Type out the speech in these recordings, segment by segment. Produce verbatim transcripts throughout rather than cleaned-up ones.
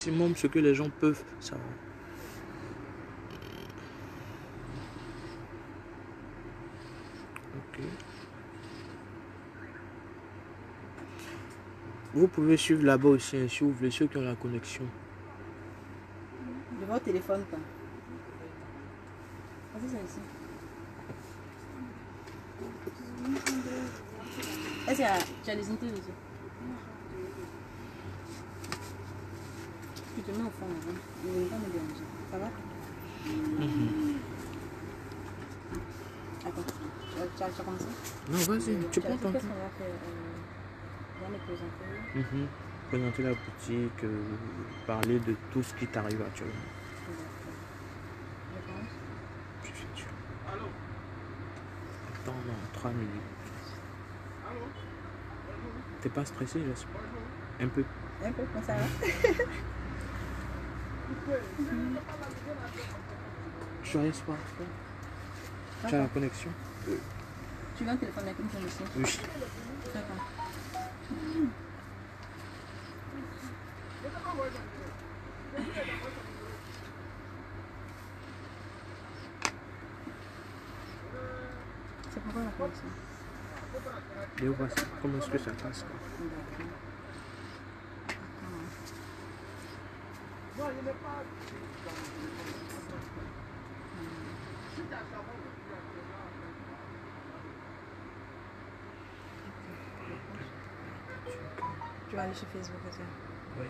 maximum ce que les gens peuvent savoir. Ok. Vous pouvez suivre là-bas aussi, hein, si vous voulez, ceux qui ont la connexion. De votre téléphone, quoi. Ah, c'est ça ici. Est-ce que tu as des unités dessus? Tu te mets au fond, hein. Il ne veut pas me déranger. Ça va? Mm-hmm. Attends, tu as, tu as, tu as commencé? Non, vas-y, tu, tu prends ton temps. Qu'est-ce qu'on va faire? Euh, on va me présenter. Mm-hmm. Présenter la boutique, euh, parler de tout ce qui t'arrive actuellement. Je pense. Je suis sûr. Attends, non, trois minutes. T'es pas stressé, j'espère? Un peu. Un peu, mais ça va. Tu as espoir? Tu as la connexion? Oui. Tu veux un téléphone avec une connexion? Oui. D'accord. C'est pourquoi la connexion? Et voici comment est-ce que ça passe. Quoi. Tu vas aller sur Facebook, c'est ça? Oui.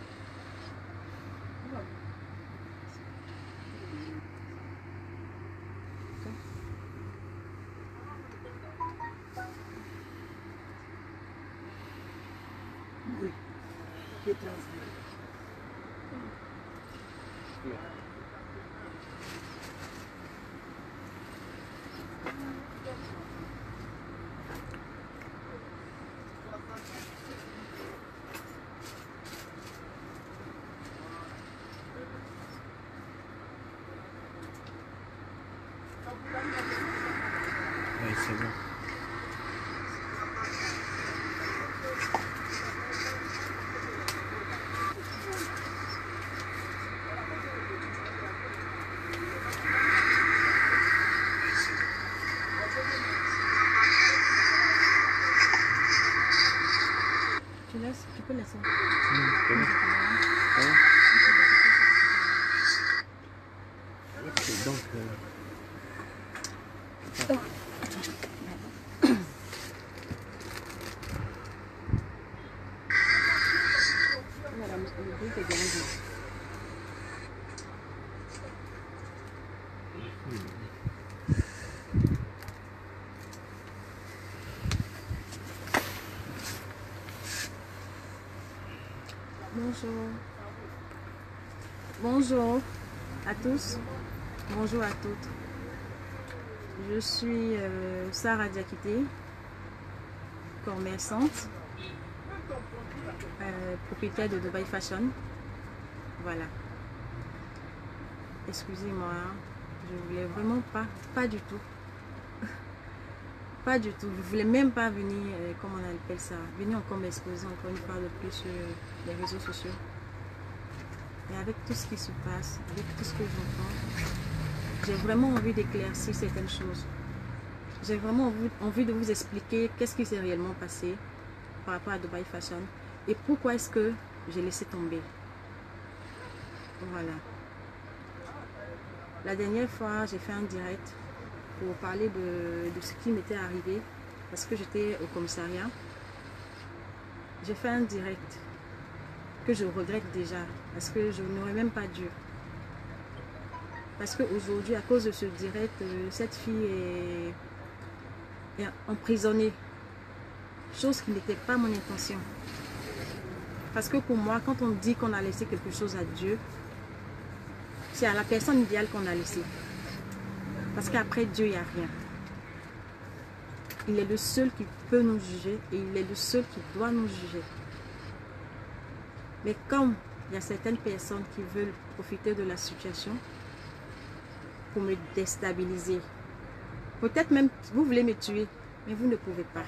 Oui. Je transmets. Oui. Oui, c'est bon. Tu laisses, tu peux laisser. Mmh, c'est bon. C'est bon. Ok, donc... Euh... Oh. Voilà, le bruit est dérangé. Bonjour. Bonjour à tous. Bonjour à toutes. Je suis euh, Sarah Diakité, commerçante, euh, propriétaire de Dubai Fashion. Voilà. Excusez-moi, je voulais vraiment pas, pas du tout. Pas du tout. Je voulais même pas venir, euh, comment on appelle ça, venir encore m'exposer encore une fois de plus sur les réseaux sociaux. Mais avec tout ce qui se passe, avec tout ce que j'entends, j'ai vraiment envie d'éclaircir certaines choses. J'ai vraiment envie, envie de vous expliquer qu'est-ce qui s'est réellement passé par rapport à Dubai Fashion et pourquoi est-ce que j'ai laissé tomber. Voilà. La dernière fois, j'ai fait un direct pour parler de, de ce qui m'était arrivé parce que j'étais au commissariat. J'ai fait un direct que je regrette déjà parce que je n'aurais même pas dû. Parce qu'aujourd'hui, à cause de ce direct, cette fille est, est emprisonnée. Chose qui n'était pas mon intention. Parce que pour moi, quand on dit qu'on a laissé quelque chose à Dieu, c'est à la personne idéale qu'on a laissé. Parce qu'après Dieu, il n'y a rien. Il est le seul qui peut nous juger et il est le seul qui doit nous juger. Mais comme il y a certaines personnes qui veulent profiter de la situation pour me déstabiliser, peut-être même vous voulez me tuer, mais vous ne pouvez pas.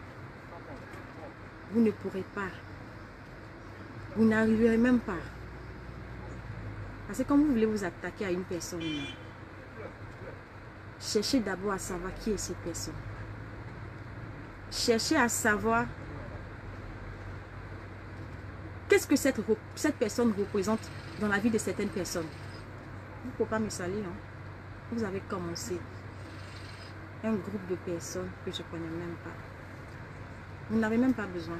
Vous ne pourrez pas. Vous n'arriverez même pas. Parce que quand vous voulez vous attaquer à une personne, cherchez d'abord à savoir qui est cette personne. Cherchez à savoir qu'est-ce que cette, cette personne représente dans la vie de certaines personnes. Vous ne pouvez pas me salir. Hein? Vous avez commencé un groupe de personnes que je ne connais même pas. Vous n'avez même pas besoin.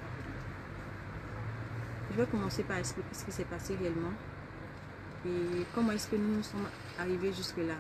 Je vais commencer par expliquer ce qui s'est passé réellement. Et comment est-ce que nous sommes arrivés jusque-là.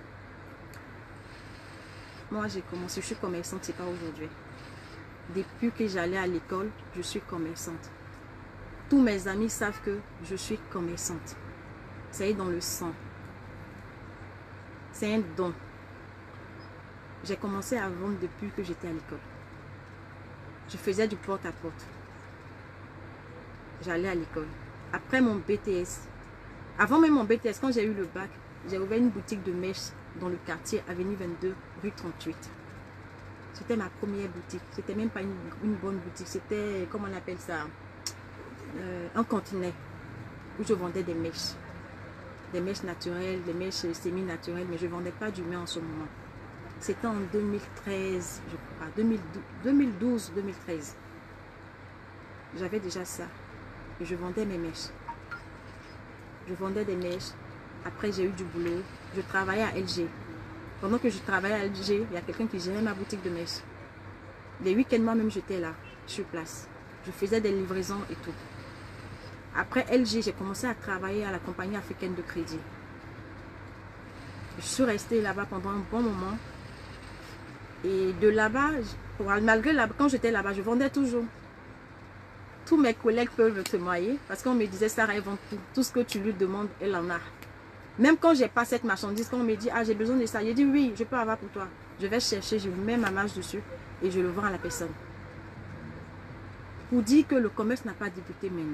Moi, j'ai commencé, je suis commerçante, c'est pas aujourd'hui. Depuis que j'allais à l'école, je suis commerçante. Tous mes amis savent que je suis commerçante. C'est dans le sang. C'est un don. J'ai commencé à vendre depuis que j'étais à l'école. Je faisais du porte-à-porte. J'allais à l'école. Après mon B T S, avant même mon B T S, quand j'ai eu le bac, j'ai ouvert une boutique de mèches dans le quartier Avenue vingt-deux, rue trente-huit. C'était ma première boutique. C'était même pas une, une bonne boutique. C'était, comment on appelle ça, euh, un conteneur où je vendais des mèches. Des mèches naturelles, des mèches semi-naturelles, mais je ne vendais pas du mets en ce moment. C'était en deux mille treize, je crois, deux mille douze deux mille treize. J'avais déjà ça. Et je vendais mes mèches. Je vendais des mèches. Après, j'ai eu du boulot. Je travaillais à L G. Pendant que je travaillais à L G, il y a quelqu'un qui gérait ma boutique de mèches. Les week-ends, moi-même, j'étais là, sur place. Je faisais des livraisons et tout. Après L G, j'ai commencé à travailler à la compagnie africaine de crédit. Je suis restée là-bas pendant un bon moment. Et de là-bas, malgré là, quand j'étais là-bas, je vendais toujours. Tous mes collègues peuvent témoigner parce qu'on me disait, Sarah, elle vend tout. Tout ce que tu lui demandes, elle en a. Même quand j'ai pas cette marchandise, quand on me dit, ah, j'ai besoin de ça, j'ai dit, oui, je peux avoir pour toi. Je vais chercher, je mets ma marge dessus et je le vends à la personne. Pour dire que le commerce n'a pas débuté maintenant.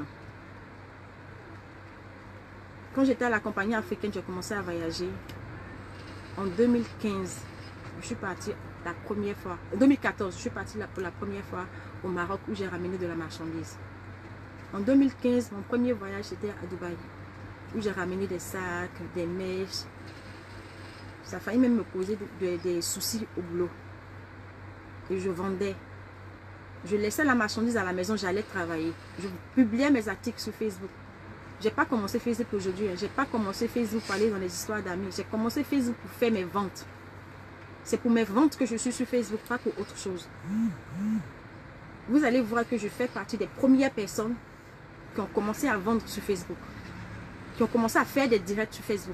Quand j'étais à la compagnie africaine, j'ai commencé à voyager. En deux mille quinze, je suis partie la première fois. En deux mille quatorze, je suis partie pour la première fois au Maroc où j'ai ramené de la marchandise. En deux mille quinze, mon premier voyage c'était à Dubaï, où j'ai ramené des sacs, des mèches. Ça a failli même me poser de, de, des soucis au boulot. Et je vendais. Je laissais la marchandise à la maison, j'allais travailler. Je publiais mes articles sur Facebook. J'ai pas commencé Facebook aujourd'hui. Hein. J'ai pas commencé Facebook pour aller dans les histoires d'amis. J'ai commencé Facebook pour faire mes ventes. C'est pour mes ventes que je suis sur Facebook, pas pour autre chose. Vous allez voir que je fais partie des premières personnes qui ont commencé à vendre sur Facebook. Qui ont commencé à faire des directs sur Facebook.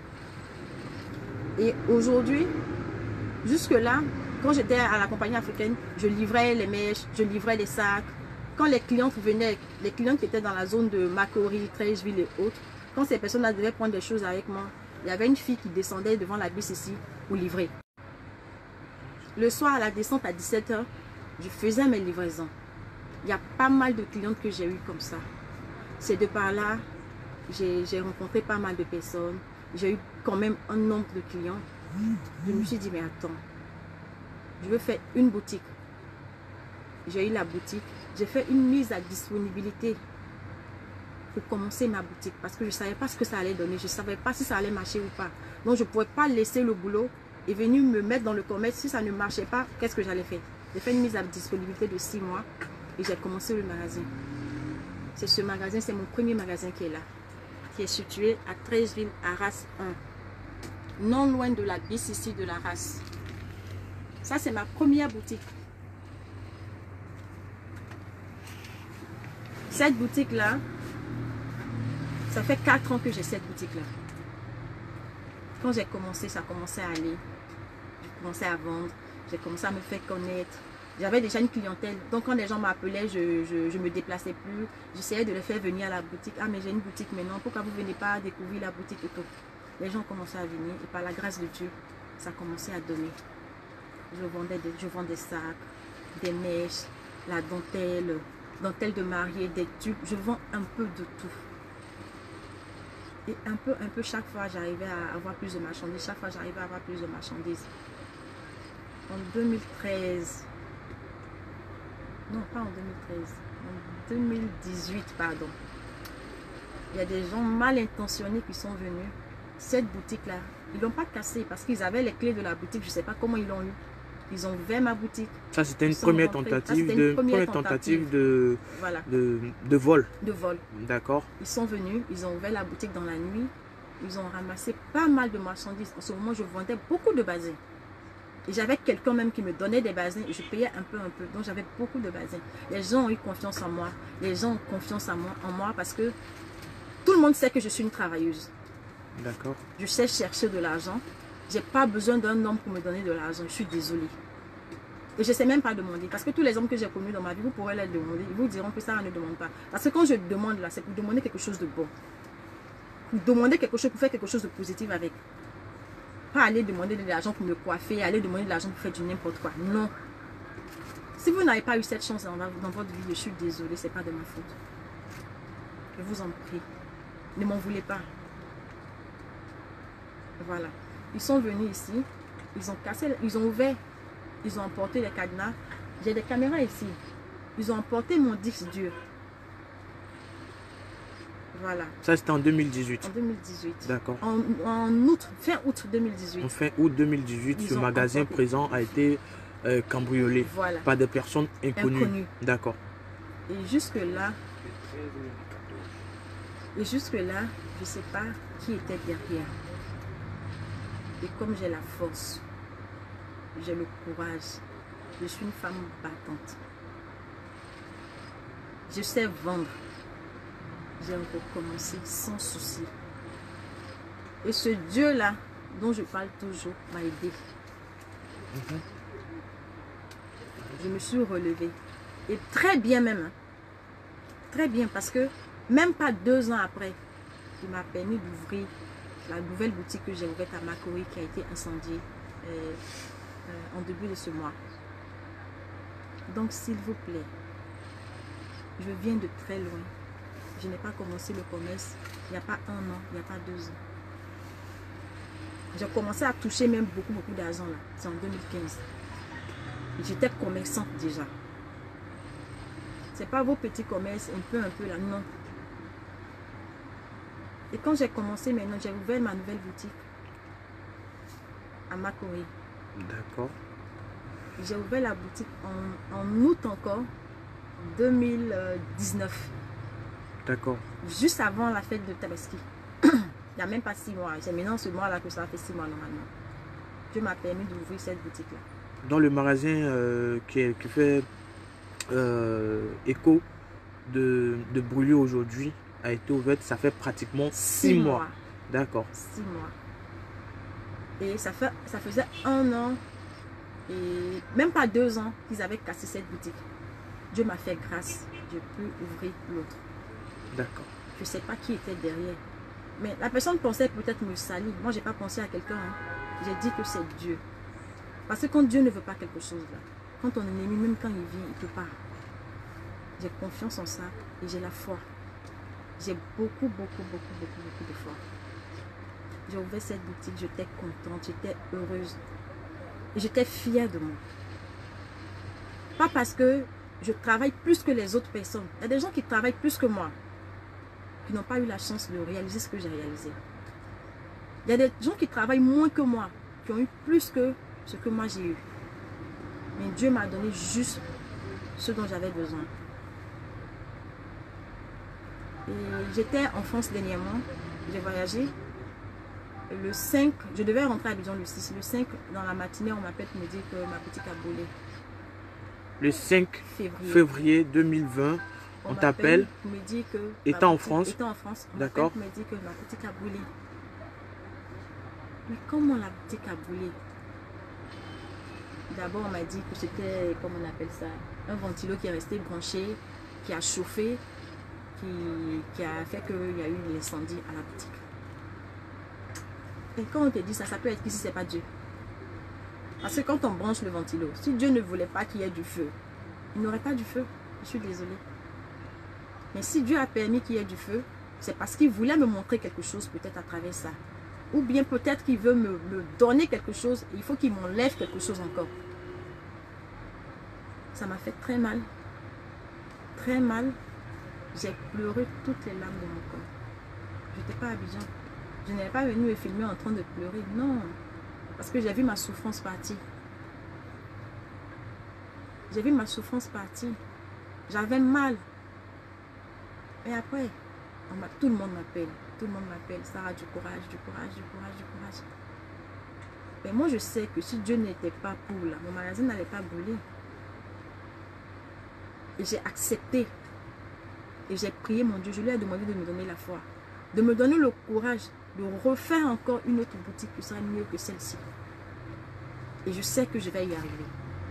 Et aujourd'hui, jusque-là, quand j'étais à la compagnie africaine, je livrais les mèches, je livrais les sacs. Quand les clientes venaient, les clientes qui étaient dans la zone de Macquarie, Treichville et autres, quand ces personnes-là devaient prendre des choses avec moi, il y avait une fille qui descendait devant la B C C pour livrer. Le soir, à la descente à dix-sept heures, je faisais mes livraisons. Il y a pas mal de clientes que j'ai eues comme ça. C'est de par là, j'ai rencontré pas mal de personnes. J'ai eu quand même un nombre de clients. Je me suis dit, mais attends, je veux faire une boutique. J'ai eu la boutique. J'ai fait une mise à disponibilité pour commencer ma boutique. Parce que je ne savais pas ce que ça allait donner. Je ne savais pas si ça allait marcher ou pas. Donc, je ne pouvais pas laisser le boulot et venir me mettre dans le commerce. Si ça ne marchait pas, qu'est-ce que j'allais faire? J'ai fait une mise à disponibilité de six mois et j'ai commencé le magasin. C'est ce magasin, c'est mon premier magasin qui est là. Qui est situé à Treichville, Arras un. Non loin de la B C C de la race. Ça, c'est ma première boutique. Cette boutique-là, ça fait quatre ans que j'ai cette boutique-là. Quand j'ai commencé, ça a commencé à aller. J'ai commencé à vendre. J'ai commencé à me faire connaître. J'avais déjà une clientèle. Donc, quand les gens m'appelaient, je, je, je me déplaçais plus. J'essayais de les faire venir à la boutique. Ah, mais j'ai une boutique maintenant. Pourquoi vous ne venez pas découvrir la boutique et tout? Les gens commençaient à venir. Et par la grâce de Dieu, ça a commencé à donner. Je vendais des, je vends des sacs, des mèches, la dentelle, dentelle de mariée, des tubes. Je vends un peu de tout. Et un peu, un peu, chaque fois, j'arrivais à avoir plus de marchandises. Chaque fois, j'arrivais à avoir plus de marchandises. En deux mille treize, non, pas en deux mille treize, en deux mille dix-huit, pardon. il y a des gens mal intentionnés qui sont venus. Cette boutique-là, ils l'ont pas cassée parce qu'ils avaient les clés de la boutique. Je ne sais pas comment ils l'ont eu. Ils ont ouvert ma boutique. Ça, c'était une, Ils sont première rentrés. tentative, Ça, c'était une de, première première tentative, tentative. de, Voilà, de, de vol. de vol. D'accord. Ils sont venus, ils ont ouvert la boutique dans la nuit. Ils ont ramassé pas mal de marchandises. En ce moment, je vendais beaucoup de bazins. Et j'avais quelqu'un même qui me donnait des bazins et je payais un peu, un peu. Donc, j'avais beaucoup de bazins. Les gens ont eu confiance en moi. Les gens ont confiance en moi, en moi parce que tout le monde sait que je suis une travailleuse. D'accord. Je sais chercher de l'argent. Je n'ai pas besoin d'un homme pour me donner de l'argent. Je suis désolée. Et je ne sais même pas demander. Parce que tous les hommes que j'ai connus dans ma vie, vous pourrez les demander. Ils vous diront que ça ne demande pas. Parce que quand je demande là, c'est pour demander quelque chose de bon. Pour demander quelque chose, pour faire quelque chose de positif avec. Pas aller demander de l'argent pour me coiffer, aller demander de l'argent pour faire du n'importe quoi. Non. Si vous n'avez pas eu cette chance dans, dans votre vie, je suis désolée, ce n'est pas de ma faute. Je vous en prie. Ne m'en voulez pas. Voilà. Ils sont venus ici. Ils ont cassé, ils ont ouvert. Ils ont emporté les cadenas. J'ai des caméras ici. Ils ont emporté mon disque dur. Voilà. Ça, c'était en deux mille dix-huit. En deux mille dix-huit. D'accord. En, en août, fin août deux mille dix-huit. En fin août deux mille dix-huit, Ils ce ont magasin emporté. présent a été euh, cambriolé Voilà. par des personnes inconnues. Inconnues. D'accord. Et jusque là, et jusque là, je ne sais pas qui était derrière. Et comme j'ai la force, j'ai le courage, je suis une femme battante. Je sais vendre. J'ai recommencé sans souci. Et ce Dieu-là, dont je parle toujours, m'a aidé. Mhm. Je me suis relevée. Et très bien même. Hein. Très bien, parce que même pas deux ans après, il m'a permis d'ouvrir la nouvelle boutique que j'ai ouverte à Makori qui a été incendiée euh, euh, en début de ce mois. Donc, s'il vous plaît, je viens de très loin. Je n'ai pas commencé le commerce il n'y a pas un an, il n'y a pas deux ans. J'ai commencé à toucher même beaucoup, beaucoup d'argent là. C'est en deux mille quinze. J'étais commerçante déjà. C'est pas vos petits commerces, un peu, un peu là, non. Et quand j'ai commencé maintenant, j'ai ouvert ma nouvelle boutique à Makori. D'accord. J'ai ouvert la boutique en, en août encore, deux mille dix-neuf. D'accord. Juste avant la fête de Tabaski. Il n'y a même pas six mois. C'est maintenant ce mois-là que ça fait six mois normalement. Dieu m'a permis d'ouvrir cette boutique-là. Dans le magasin euh, qui, est- qui fait euh, écho de, de brûler aujourd'hui a été ouverte, ça fait pratiquement six mois. D'accord. Six mois. Et ça, fait, ça faisait un an et même pas deux ans qu'ils avaient cassé cette boutique. Dieu m'a fait grâce. J'ai pu ouvrir l'autre. D'accord. Je ne sais pas qui était derrière. Mais la personne pensait peut-être me salir. Moi, je n'ai pas pensé à quelqu'un. Hein. J'ai dit que c'est Dieu. Parce que quand Dieu ne veut pas quelque chose, là, quand ton ennemi, même quand il vient, il ne peut pas. J'ai confiance en ça et j'ai la foi. J'ai beaucoup, beaucoup, beaucoup, beaucoup, beaucoup de foi. J'ai ouvert cette boutique, j'étais contente, j'étais heureuse. Et j'étais fière de moi. Pas parce que je travaille plus que les autres personnes. Il y a des gens qui travaillent plus que moi, qui n'ont pas eu la chance de réaliser ce que j'ai réalisé. Il y a des gens qui travaillent moins que moi, qui ont eu plus que ce que moi j'ai eu. Mais Dieu m'a donné juste ce dont j'avais besoin. Et j'étais en France dernièrement, j'ai voyagé. Le cinq, je devais rentrer à Abidjan le six. Le cinq, dans la matinée, on m'appelle pour me dire que ma boutique a brûlé. Le cinq Février. février deux mille vingt, on, on t'appelle. Me dit que étant en boutique, France. Étant en France, on D'accord. me dit que ma boutique a brûlé. Mais comment la boutique a brûlé? D'abord, on m'a dit que c'était, comment on appelle ça, un ventilo qui est resté branché, qui a chauffé, qui, qui a fait qu'il y a eu l'incendie à la boutique. Et quand on te dit ça, ça peut être qu'ici, c'est pas Dieu. Parce que quand on branche le ventilo, si Dieu ne voulait pas qu'il y ait du feu, il n'aurait pas du feu. Je suis désolée. Mais si Dieu a permis qu'il y ait du feu, c'est parce qu'il voulait me montrer quelque chose peut-être à travers ça. Ou bien peut-être qu'il veut me, me donner quelque chose et il faut qu'il m'enlève quelque chose encore. Ça m'a fait très mal. Très mal. J'ai pleuré toutes les larmes de mon corps. pas à Abidjan. Je n'allais pas venir me filmer en train de pleurer. Non. Parce que j'ai vu ma souffrance partir. J'ai vu ma souffrance partir. J'avais mal. Et après, on tout le monde m'appelle. Tout le monde m'appelle. Sarah, du courage, du courage, du courage, du courage. Mais moi, je sais que si Dieu n'était pas pour là, mon magasin n'allait pas brûler. Et j'ai accepté. Et j'ai prié mon Dieu. Je lui ai demandé de me donner la foi. De me donner le courage de refaire encore une autre boutique qui sera mieux que celle-ci. Et je sais que je vais y arriver.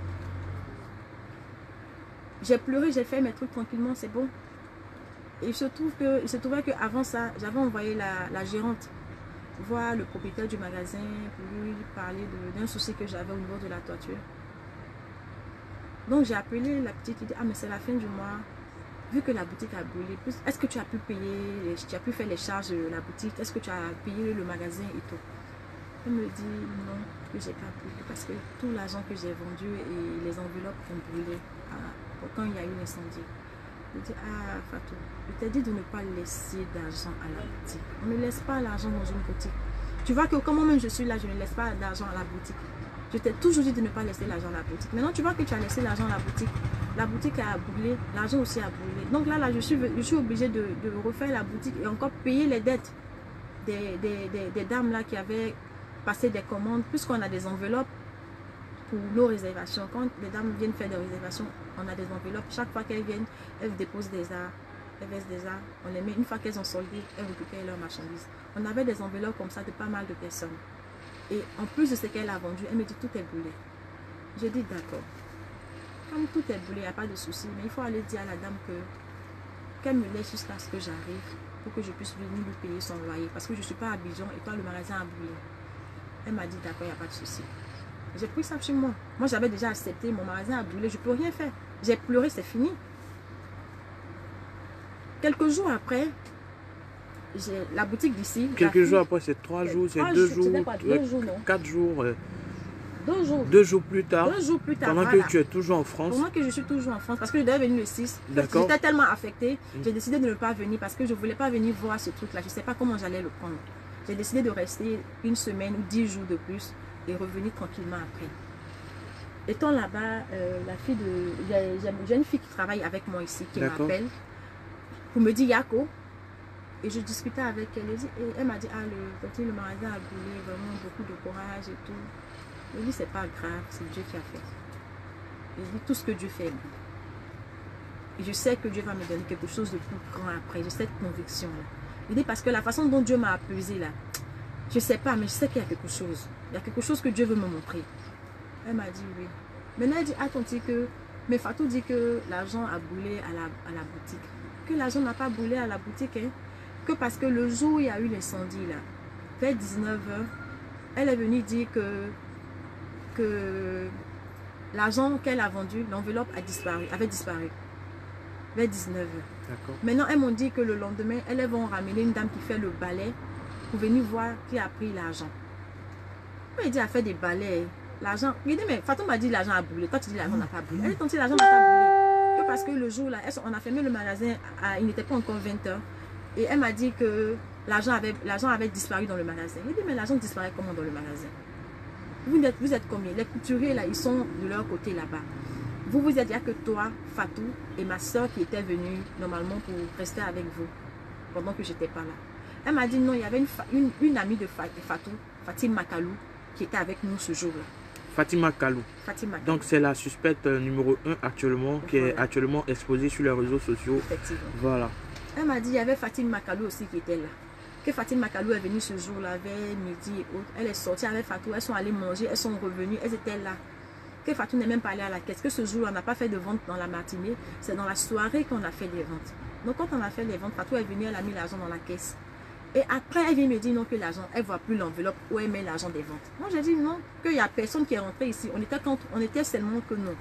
J'ai pleuré, j'ai fait mes trucs tranquillement, c'est bon. Et il se trouve que, il se trouvait qu'avant ça, j'avais envoyé la, la gérante voir le propriétaire du magasin pour lui parler d'un souci que j'avais au niveau de la toiture. Donc j'ai appelé la petite, il dit, ah mais c'est la fin du mois. Vu que la boutique a brûlé, est-ce que tu as pu payer, tu as pu faire les charges de la boutique, est-ce que tu as payé le magasin et tout? Elle me dit non, que j'ai pas pu, parce que tout l'argent que j'ai vendu et les enveloppes ont brûlé quand il y a eu l'incendie. Je dis, ah Fatou, je t'ai dit de ne pas laisser d'argent à la boutique. On ne laisse pas l'argent dans une boutique. Tu vois que comment même je suis là, je ne laisse pas d'argent à la boutique. Je t'ai toujours dit de ne pas laisser l'argent à la boutique. Maintenant, tu vois que tu as laissé l'argent à la boutique. La boutique a brûlé, l'argent aussi a brûlé. Donc là, là je suis, je suis obligée de, de refaire la boutique et encore payer les dettes des, des, des, des dames là qui avaient passé des commandes, puisqu'on a des enveloppes pour nos réservations. Quand les dames viennent faire des réservations, on a des enveloppes. Chaque fois qu'elles viennent, elles déposent des arts, elles versent des arts. On les met, une fois qu'elles ont soldé, elles récupèrent leurs marchandises. On avait des enveloppes comme ça de pas mal de personnes. Et en plus de ce qu'elle a vendu, elle me dit tout est brûlé. Je dis d'accord. Comme tout est brûlé, il n'y a pas de souci. Mais il faut aller dire à la dame que qu'elle me laisse jusqu'à ce que j'arrive pour que je puisse venir lui payer son loyer. Parce que je ne suis pas à Abidjan et toi le magasin a brûlé. Elle m'a dit d'accord, il n'y a pas de souci. J'ai pris ça chez moi. Moi j'avais déjà accepté, mon magasin a brûlé, je ne peux rien faire. J'ai pleuré, c'est fini. Quelques jours après, j'ai la boutique d'ici. Quelques jours après, c'est trois jours, c'est deux jours, deux jours, non. quatre jours. Euh, deux jours. Deux jours plus tard. Deux jours plus tard. Pendant voilà. que tu es toujours en France. Pendant que je suis toujours en France, parce que je devais venir le six. D'accord. J'étais tellement affectée, mmh. j'ai décidé de ne pas venir parce que je ne voulais pas venir voir ce truc-là. Je ne sais pas comment j'allais le prendre. J'ai décidé de rester une semaine ou dix jours de plus et revenir tranquillement après. Étant là-bas, euh, la fille de. J'ai une fille qui travaille avec moi ici qui m'appelle pour me dire Yako. Et je discutais avec elle. Elle, et elle m'a dit, ah, le, le magasin a brûlé, vraiment beaucoup de courage et tout. Je lui dis, c'est pas grave, c'est Dieu qui a fait. Je dis, tout ce que Dieu fait. Et je sais que Dieu va me donner quelque chose de plus grand après. J'ai cette conviction-là. Je dis, parce que la façon dont Dieu m'a apaisé là, je sais pas, mais je sais qu'il y a quelque chose. Il y a quelque chose que Dieu veut me montrer. Elle m'a dit, oui. Maintenant, elle dit, attends-tu que. Mais Fatou dit que l'argent a brûlé à la, à la boutique. Que l'argent n'a pas brûlé à la boutique, hein. Que parce que le jour où il y a eu l'incendie là, vers dix-neuf heures, elle est venue dire que, que l'argent qu'elle a vendu, l'enveloppe a disparu, avait disparu. Vers dix-neuf heures. Maintenant, elles m'ont dit que le lendemain, elles vont ramener une dame qui fait le balai pour venir voir qui a pris l'argent. Elle dit, elle fait des balais. L'argent. Je dis, mais Fatou m'a dit l'argent a brûlé. Toi, tu dis l'argent n'a pas brûlé. Elle dit, l'argent n'a pas brûlé. Que parce que le jour là, on a fermé le magasin, à, il n'était pas encore vingt heures. Et elle m'a dit que l'argent avait, l'argent avait disparu dans le magasin. Je lui ai dit, mais l'argent disparaît comment dans le magasin? Vous êtes, vous êtes combien? Les couturiers, là, ils sont de leur côté là-bas. Vous, vous êtes, il n'y a que toi, Fatou, et ma soeur qui était venue normalement pour rester avec vous pendant que je n'étais pas là. Elle m'a dit, non, il y avait une, une, une amie de Fatou, Fatima Makalou, qui était avec nous ce jour-là. Fatima Kalou. Fatima Kalou. Donc c'est la suspecte numéro un actuellement, qui voilà. est actuellement exposée sur les réseaux sociaux. Effectivement. Voilà. Elle m'a dit, il y avait Fatima Makalou aussi qui était là. Que Fatima Makalou est venue ce jour-là, vers midi et autres. Elle est sortie avec Fatou, elles sont allées manger, elles sont revenues, elles étaient là. Que Fatou n'est même pas allée à la caisse. Que ce jour-là, on n'a pas fait de vente dans la matinée. C'est dans la soirée qu'on a fait des ventes. Donc quand on a fait les ventes, Fatou est venue, elle a mis l'argent dans la caisse. Et après, elle vient me dire non, que l'argent, elle ne voit plus l'enveloppe où elle met l'argent des ventes. Moi, j'ai dit non, qu'il n'y a personne qui est rentré ici. On était, quand, on était seulement que nous.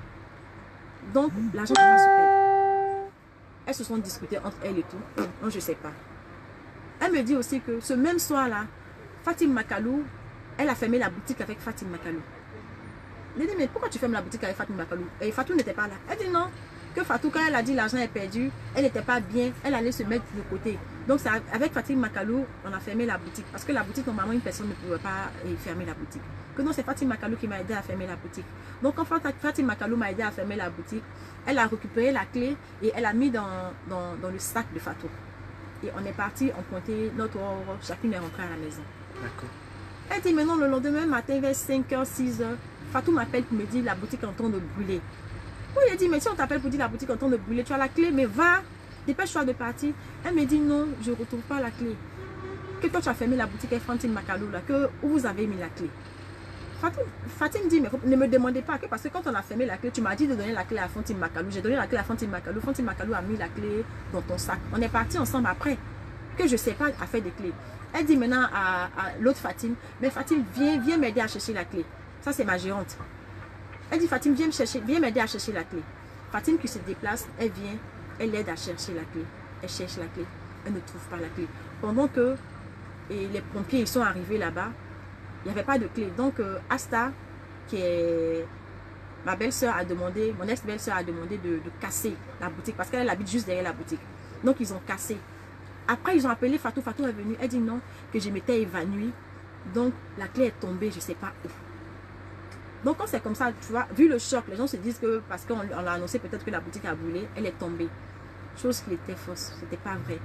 Donc, l'argent ne va se perdre. Elles se sont disputées entre elles et tout. Non, je ne sais pas. Elle me dit aussi que ce même soir-là, Fatima Makalou, elle a fermé la boutique avec Fatima Makalou. Elle dit, mais pourquoi tu fermes la boutique avec Fatima Makalou? Et Fatou n'était pas là. Elle dit non, que Fatou, quand elle a dit l'argent est perdu, elle n'était pas bien, elle allait se mettre de côté. Donc c'est avec Fatim Makalou, on a fermé la boutique. Parce que la boutique, normalement, une personne ne pouvait pas fermer la boutique. Que non, c'est Fatim Makalou qui m'a aidé à fermer la boutique. Donc quand Fatim Makalou m'a aidé à fermer la boutique, elle a récupéré la clé et elle a mis dans, dans, dans le sac de Fatou. Et on est parti, on comptait notre or, chacune est rentrée à la maison. D'accord. Elle dit maintenant le lendemain matin vers cinq heures, six heures, Fatou m'appelle pour me dire la boutique est en train de brûler. Oui, elle dit mais si on t'appelle pour dire la boutique est en train de brûler, tu as la clé, mais va, dépêche-toi de partir. Elle me dit non, je ne retrouve pas la clé. Que toi tu as fermé la boutique avec Fantine Makalou là, que où vous avez mis la clé. Fatou, Fatine dit mais ne me demandez pas que parce que quand on a fermé la clé, tu m'as dit de donner la clé à Fantine Makalou. J'ai donné la clé à Fantine Makalou. Fantine Makalou a mis la clé dans ton sac. On est parti ensemble après. Que je ne sais pas à faire des clés. Elle dit maintenant à, à l'autre Fatine, mais Fatine, viens, viens m'aider à chercher la clé. Ça, c'est ma gérante. Elle dit, Fatine, viens chercher, viens m'aider à chercher la clé. Fatine qui se déplace, elle vient, elle aide à chercher la clé. Elle cherche la clé. Elle ne trouve pas la clé. Pendant que et les pompiers ils sont arrivés là-bas, il n'y avait pas de clé. Donc, euh, Asta, qui est ma belle-sœur, a demandé, mon ex-belle-sœur a demandé de, de casser la boutique parce qu'elle habite juste derrière la boutique. Donc, ils ont cassé. Après, ils ont appelé Fatou. Fatou est venue. Elle dit non, que je m'étais évanouie. Donc, la clé est tombée, je ne sais pas où. Donc, quand c'est comme ça, tu vois, vu le choc, les gens se disent que parce qu'on l'a annoncé, peut-être que la boutique a brûlé, elle est tombée. Chose qui était fausse, ce n'était pas vrai.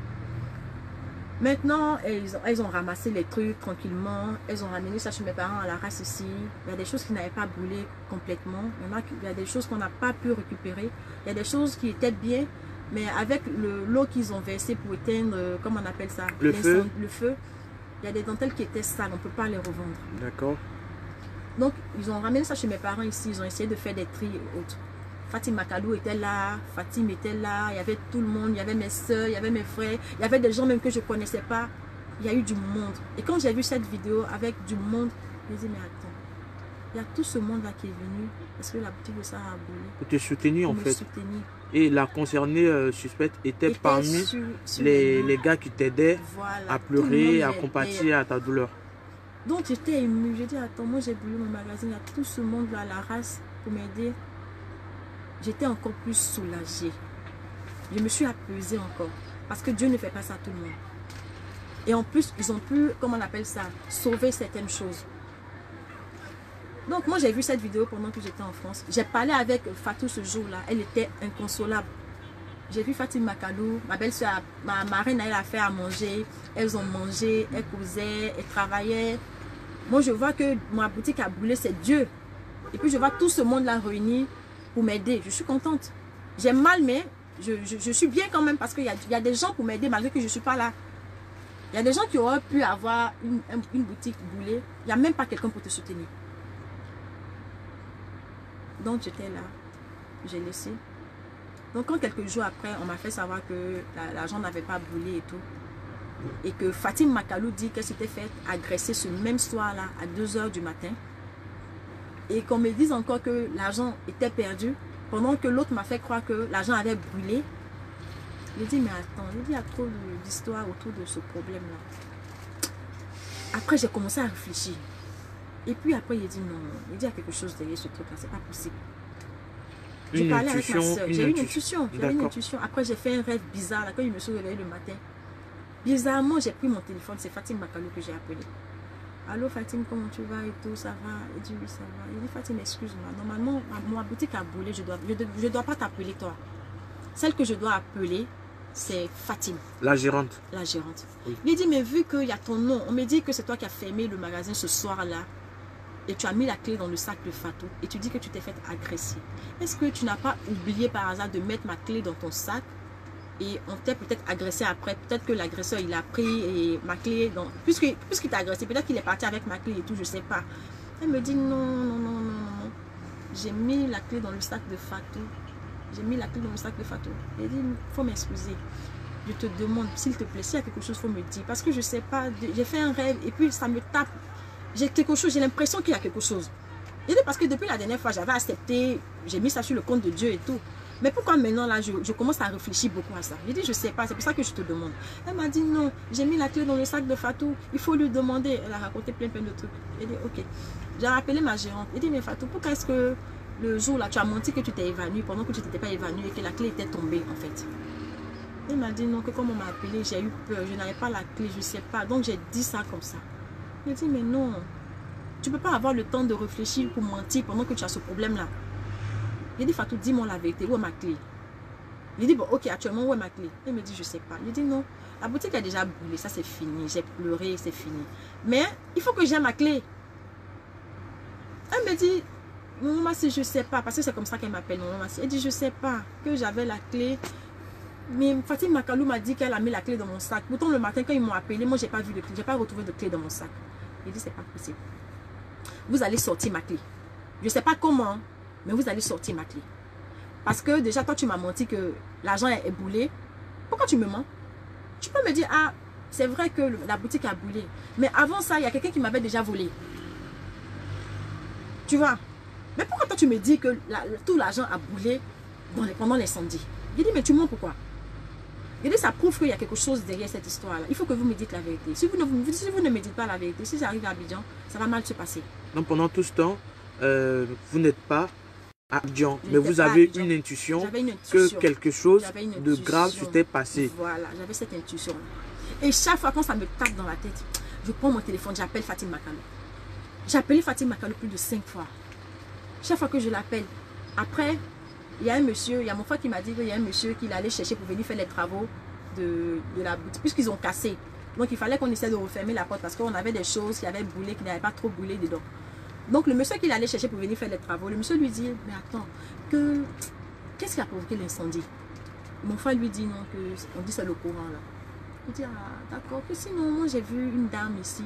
Maintenant, elles ont, elles ont ramassé les trucs tranquillement. Elles ont ramené ça chez mes parents à la race ici. Il y a des choses qui n'avaient pas brûlé complètement. Il y en a, il y a des choses qu'on n'a pas pu récupérer. Il y a des choses qui étaient bien. Mais avec l'eau qu'ils ont versée pour éteindre, euh, comment on appelle ça, le feu. le feu, il y a des dentelles qui étaient sales, on ne peut pas les revendre. D'accord. Donc, ils ont ramené ça chez mes parents ici, ils ont essayé de faire des tris et autres. Fatim Makalou était là, Fatim était là, il y avait tout le monde, il y avait mes soeurs, il y avait mes frères, il y avait des gens même que je ne connaissais pas. Il y a eu du monde. Et quand j'ai vu cette vidéo avec du monde, je me dis, mais attends, il y a tout ce monde-là qui est venu, est-ce que la boutique de ça a brûlé? Pour te soutenir en me fait. soutenir. Et la concernée euh, suspecte était, était parmi sur, sur les, les, les gars qui t'aidaient voilà, à pleurer, à est, compatir est... à ta douleur. Donc j'étais émue. J'ai dit, attends, moi j'ai brûlé mon magasin, il y a tout ce monde-là, la race, pour m'aider. J'étais encore plus soulagée. Je me suis apaisée encore. Parce que Dieu ne fait pas ça à tout le monde. Et en plus, ils ont pu, comment on appelle ça, sauver certaines choses. Donc moi j'ai vu cette vidéo pendant que j'étais en France. J'ai parlé avec Fatou ce jour-là. Elle était inconsolable. J'ai vu Fatim Makalou, ma belle-soeur, ma marraine, elle a fait à manger. Elles ont mangé, elles causaient, elles travaillaient. Moi je vois que ma boutique a brûlé, c'est Dieu. Et puis je vois tout ce monde-là réuni pour m'aider. Je suis contente. J'ai mal, mais je, je, je suis bien quand même parce qu'il y a, y a des gens pour m'aider malgré que je ne suis pas là. Il y a des gens qui auraient pu avoir une, une boutique brûlée. Il n'y a même pas quelqu'un pour te soutenir. Donc j'étais là, j'ai laissé. Donc quand quelques jours après, on m'a fait savoir que l'argent n'avait pas brûlé et tout. Et que Fatim Makalou dit qu'elle s'était fait agresser ce même soir-là à deux heures du matin. Et qu'on me dise encore que l'argent était perdu, pendant que l'autre m'a fait croire que l'argent avait brûlé. J'ai dit mais attends, j'ai dit il y a trop d'histoires autour de ce problème-là. Après j'ai commencé à réfléchir. Et puis après, il a dit non, il dit il y a quelque chose derrière ce truc-là, c'est pas possible. J'ai parlé avec ma soeur, j'ai eu une intuition, j'ai eu une intuition. Après, j'ai fait un rêve bizarre, là, quand je me suis réveillée le matin. Bizarrement, j'ai pris mon téléphone, c'est Fatim Makalou que j'ai appelé. Allô Fatim, comment tu vas et tout, ça va? Il dit oui, ça va. Il dit Fatim, excuse-moi, normalement, ma, ma boutique a brûlé, je dois, je, je dois pas t'appeler toi. Celle que je dois appeler, c'est Fatim. La gérante. La gérante. Oui. Il dit, mais vu qu'il y a ton nom, on me dit que c'est toi qui as fermé le magasin ce soir-là. Et tu as mis la clé dans le sac de Fatou et tu dis que tu t'es fait agresser. Est-ce que tu n'as pas oublié par hasard de mettre ma clé dans ton sac et on t'a peut-être agressé après? Peut-être que l'agresseur il a pris et ma clé, dans... puisqu'il puisqu'il t'a agressé, peut-être qu'il est parti avec ma clé et tout, je ne sais pas. Elle me dit non, non, non, non, non. J'ai mis la clé dans le sac de Fatou. J'ai mis la clé dans le sac de Fatou. Elle dit, il faut m'excuser. Je te demande, s'il te plaît, s'il y a quelque chose, il faut me dire. Parce que je ne sais pas, j'ai fait un rêve et puis ça me tape. J'ai quelque chose, j'ai l'impression qu'il y a quelque chose. Et parce que depuis la dernière fois, j'avais accepté, j'ai mis ça sur le compte de Dieu et tout. Mais pourquoi maintenant, là, je, je commence à réfléchir beaucoup à ça? J'ai dit, je ne sais pas, c'est pour ça que je te demande. Elle m'a dit, non, j'ai mis la clé dans le sac de Fatou, il faut lui demander. Elle a raconté plein, plein de trucs. J'ai dit, ok. J'ai rappelé ma gérante. Elle dit, mais Fatou, pourquoi est-ce que le jour là, tu as menti que tu t'es évanoui pendant que tu t'étais pas évanoui et que la clé était tombée en fait. Il m'a dit non, que comme on m'a appelé, j'ai eu peur, je n'avais pas la clé, je sais pas. Donc j'ai dit ça comme ça. Il a dit mais non, tu peux pas avoir le temps de réfléchir pour mentir pendant que tu as ce problème là. Il dit Fatou, dis-moi la vérité, où est ma clé? Il dit bon ok, actuellement où est ma clé? Il me dit je sais pas. Il dit non, la boutique a déjà brûlé, ça c'est fini, j'ai pleuré, c'est fini. Mais il faut que j'ai ma clé. Elle me dit maman si je sais pas, parce que c'est comme ça qu'elle m'appelle maman. Elle dit je sais pas que j'avais la clé. Mais Fatim Makalou m'a dit qu'elle a mis la clé dans mon sac. Pourtant le matin quand ils m'ont appelé, moi j'ai pas vu de clé, j'ai pas retrouvé de clé dans mon sac. Il dit c'est pas possible. Vous allez sortir ma clé. Je sais pas comment, mais vous allez sortir ma clé. Parce que déjà toi tu m'as menti que l'argent est boulé. Pourquoi tu me mens? Tu peux me dire ah c'est vrai que le, la boutique a boulé. Mais avant ça il y a quelqu'un qui m'avait déjà volé. Tu vois? Mais pourquoi toi tu me dis que la, tout l'argent a boulé dans les, pendant l'incendie? Il dit mais tu mens pourquoi? Il dit ça prouve qu'il y a quelque chose derrière cette histoire-là. Il faut que vous me dites la vérité. Si vous, ne, vous, si vous ne me dites pas la vérité, si j'arrive à Abidjan, ça va mal se passer. Donc pendant tout ce temps, euh, vous n'êtes pas à Abidjan, mais vous avez une intuition, une intuition que quelque chose de grave s'était passé. Voilà, j'avais cette intuition-là. Et chaque fois quand ça me tape dans la tête, je prends mon téléphone, j'appelle Fatim Makalou. J'ai appelé Fatim Makalou plus de cinq fois. Chaque fois que je l'appelle, après... Il y a un monsieur, il y a mon frère qui m'a dit qu'il y a un monsieur qui allait chercher pour venir faire les travaux de, de la boutique, puisqu'ils ont cassé. Donc il fallait qu'on essaie de refermer la porte parce qu'on avait des choses qui avaient boulé, qui n'avaient pas trop boulé dedans. Donc le monsieur qui allait chercher pour venir faire les travaux, le monsieur lui dit, mais attends, que qu'est-ce qui a provoqué l'incendie? Mon frère lui dit non, que on dit c'est le courant là. Il dit, ah d'accord, que sinon moi j'ai vu une dame ici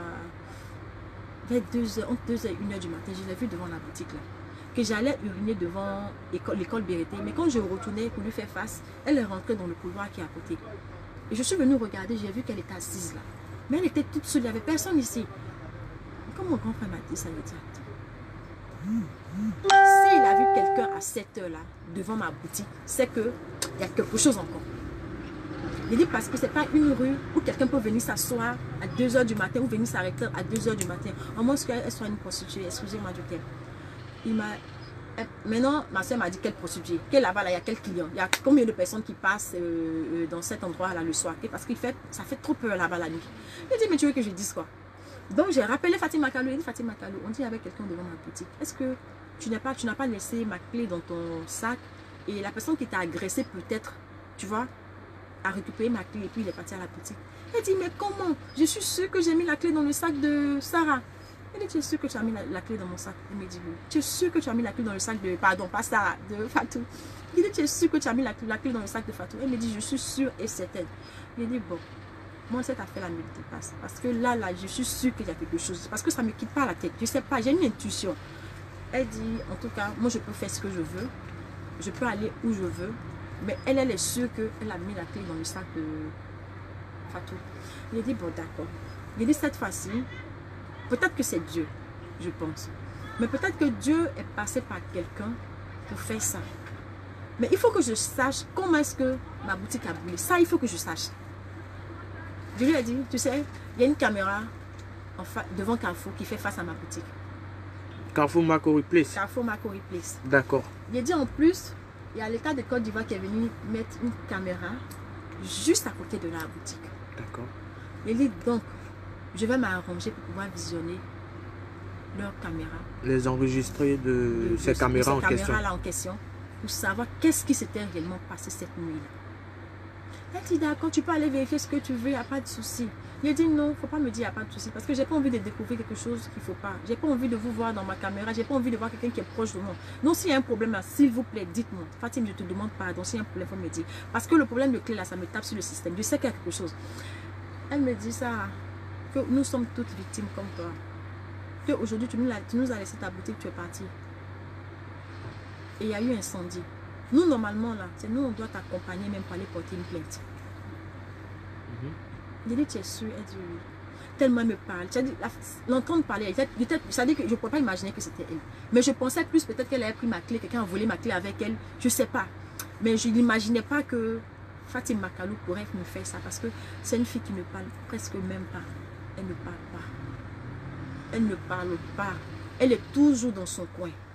à vers deux heures, entre deux heures et une heure du matin, je l'ai vue devant la boutique là. Que j'allais uriner devant l'école Bérété. Mais quand je retournais pour lui faire face, elle est rentrée dans le couloir qui est à côté. Et je suis venue regarder, j'ai vu qu'elle était assise là. Mais elle était toute seule, il n'y avait personne ici. Comme mon grand frère m'a dit, ça me dit attends. S'il a vu quelqu'un à cette heure-là, devant ma boutique, c'est qu'il y a quelque chose encore. Il dit parce que ce n'est pas une rue où quelqu'un peut venir s'asseoir à deux heures du matin ou venir s'arrêter à deux heures du matin. Au moins qu'elle soit une prostituée, excusez-moi du terme. Il m'a... Maintenant, ma soeur m'a dit quelle prostituée, quelle là-bas, là, il y a quel client, il y a combien de personnes qui passent euh, dans cet endroit-là le soir, parce qu'il fait, ça fait trop peur là-bas la nuit. Il dit, mais tu veux que je dise quoi? Donc j'ai rappelé Fatim Makalou, il dit, Fatim Makalou, on dit il y avait quelqu'un devant ma boutique. Est-ce que tu n'as pas, tu n'as pas laissé ma clé dans ton sac et la personne qui t'a agressé peut-être, tu vois, a récupéré ma clé et puis il est parti à la boutique. Il dit, mais comment? Je suis sûre que j'ai mis la clé dans le sac de Sarah. Il dit, tu es sûr que tu as mis la, la clé dans mon sac? Il me dit, oui. Tu es sûr que tu as mis la clé dans le sac de, pardon, pas Sarah, de Fatou. Il dit, tu es sûr que tu as mis la, la clé dans le sac de Fatou? Il me dit, je suis sûre et certaine. Il dit, bon, moi cette affaire-là me dépasse. Parce que là, là, je suis sûre qu'il y a quelque chose. Parce que ça ne me quitte pas la tête. Je ne sais pas, j'ai une intuition. Elle dit, en tout cas, moi je peux faire ce que je veux. Je peux aller où je veux. Mais elle, elle est sûre qu'elle a mis la clé dans le sac de Fatou. Il dit, bon, d'accord. Il dit, cette fois-ci, peut-être que c'est Dieu, je pense. Mais peut-être que Dieu est passé par quelqu'un pour faire ça. Mais il faut que je sache comment est-ce que ma boutique a brûlé. Ça, il faut que je sache. Je lui ai dit, tu sais, il y a une caméra en devant Carrefour qui fait face à ma boutique. Carrefour Macquarie Place. Carrefour Macquarie Place. D'accord. Il a dit en plus, il y a l'État de Côte d'Ivoire qui est venu mettre une caméra juste à côté de la boutique. D'accord. Il dit donc, je vais m'arranger pour pouvoir visionner leurs caméras. Les enregistrer de, de ces caméras, de ces en, caméras question. Là en question. Pour savoir qu'est-ce qui s'était réellement passé cette nuit-là. Elle dit d'accord, tu peux aller vérifier ce que tu veux, il n'y a pas de souci. Il a dit non, il ne faut pas me dire il n'y a pas de souci. Parce que je n'ai pas envie de découvrir quelque chose qu'il ne faut pas. Je n'ai pas envie de vous voir dans ma caméra. Je n'ai pas envie de voir quelqu'un qui est proche de moi. Donc s'il y a un problème là, s'il vous plaît, dites-moi. Fatim, je te demande pardon. S'il y a un problème, il faut me dire. Parce que le problème de clé là, ça me tape sur le système. Je sais qu'il y a quelque chose. Elle me dit ça. Que nous sommes toutes victimes comme toi. Que aujourd'hui tu, tu nous as laissé ta boutique, tu es parti. Et il y a eu un incendie. Nous normalement là, c'est nous on doit t'accompagner même pour aller porter une plainte. Mm-hmm. Il dit tu es sûre, elle dit oui. Tellement elle me parle. L'entendre parler, ça dit que je ne pourrais pas imaginer que c'était elle. Mais je pensais plus peut-être qu'elle avait pris ma clé, quelqu'un a volé ma clé avec elle. Je ne sais pas. Mais je n'imaginais pas que Fatim Makalou pourrait me faire ça parce que c'est une fille qui ne parle presque même pas. Elle ne parle pas. Elle ne parle pas. Elle est toujours dans son coin.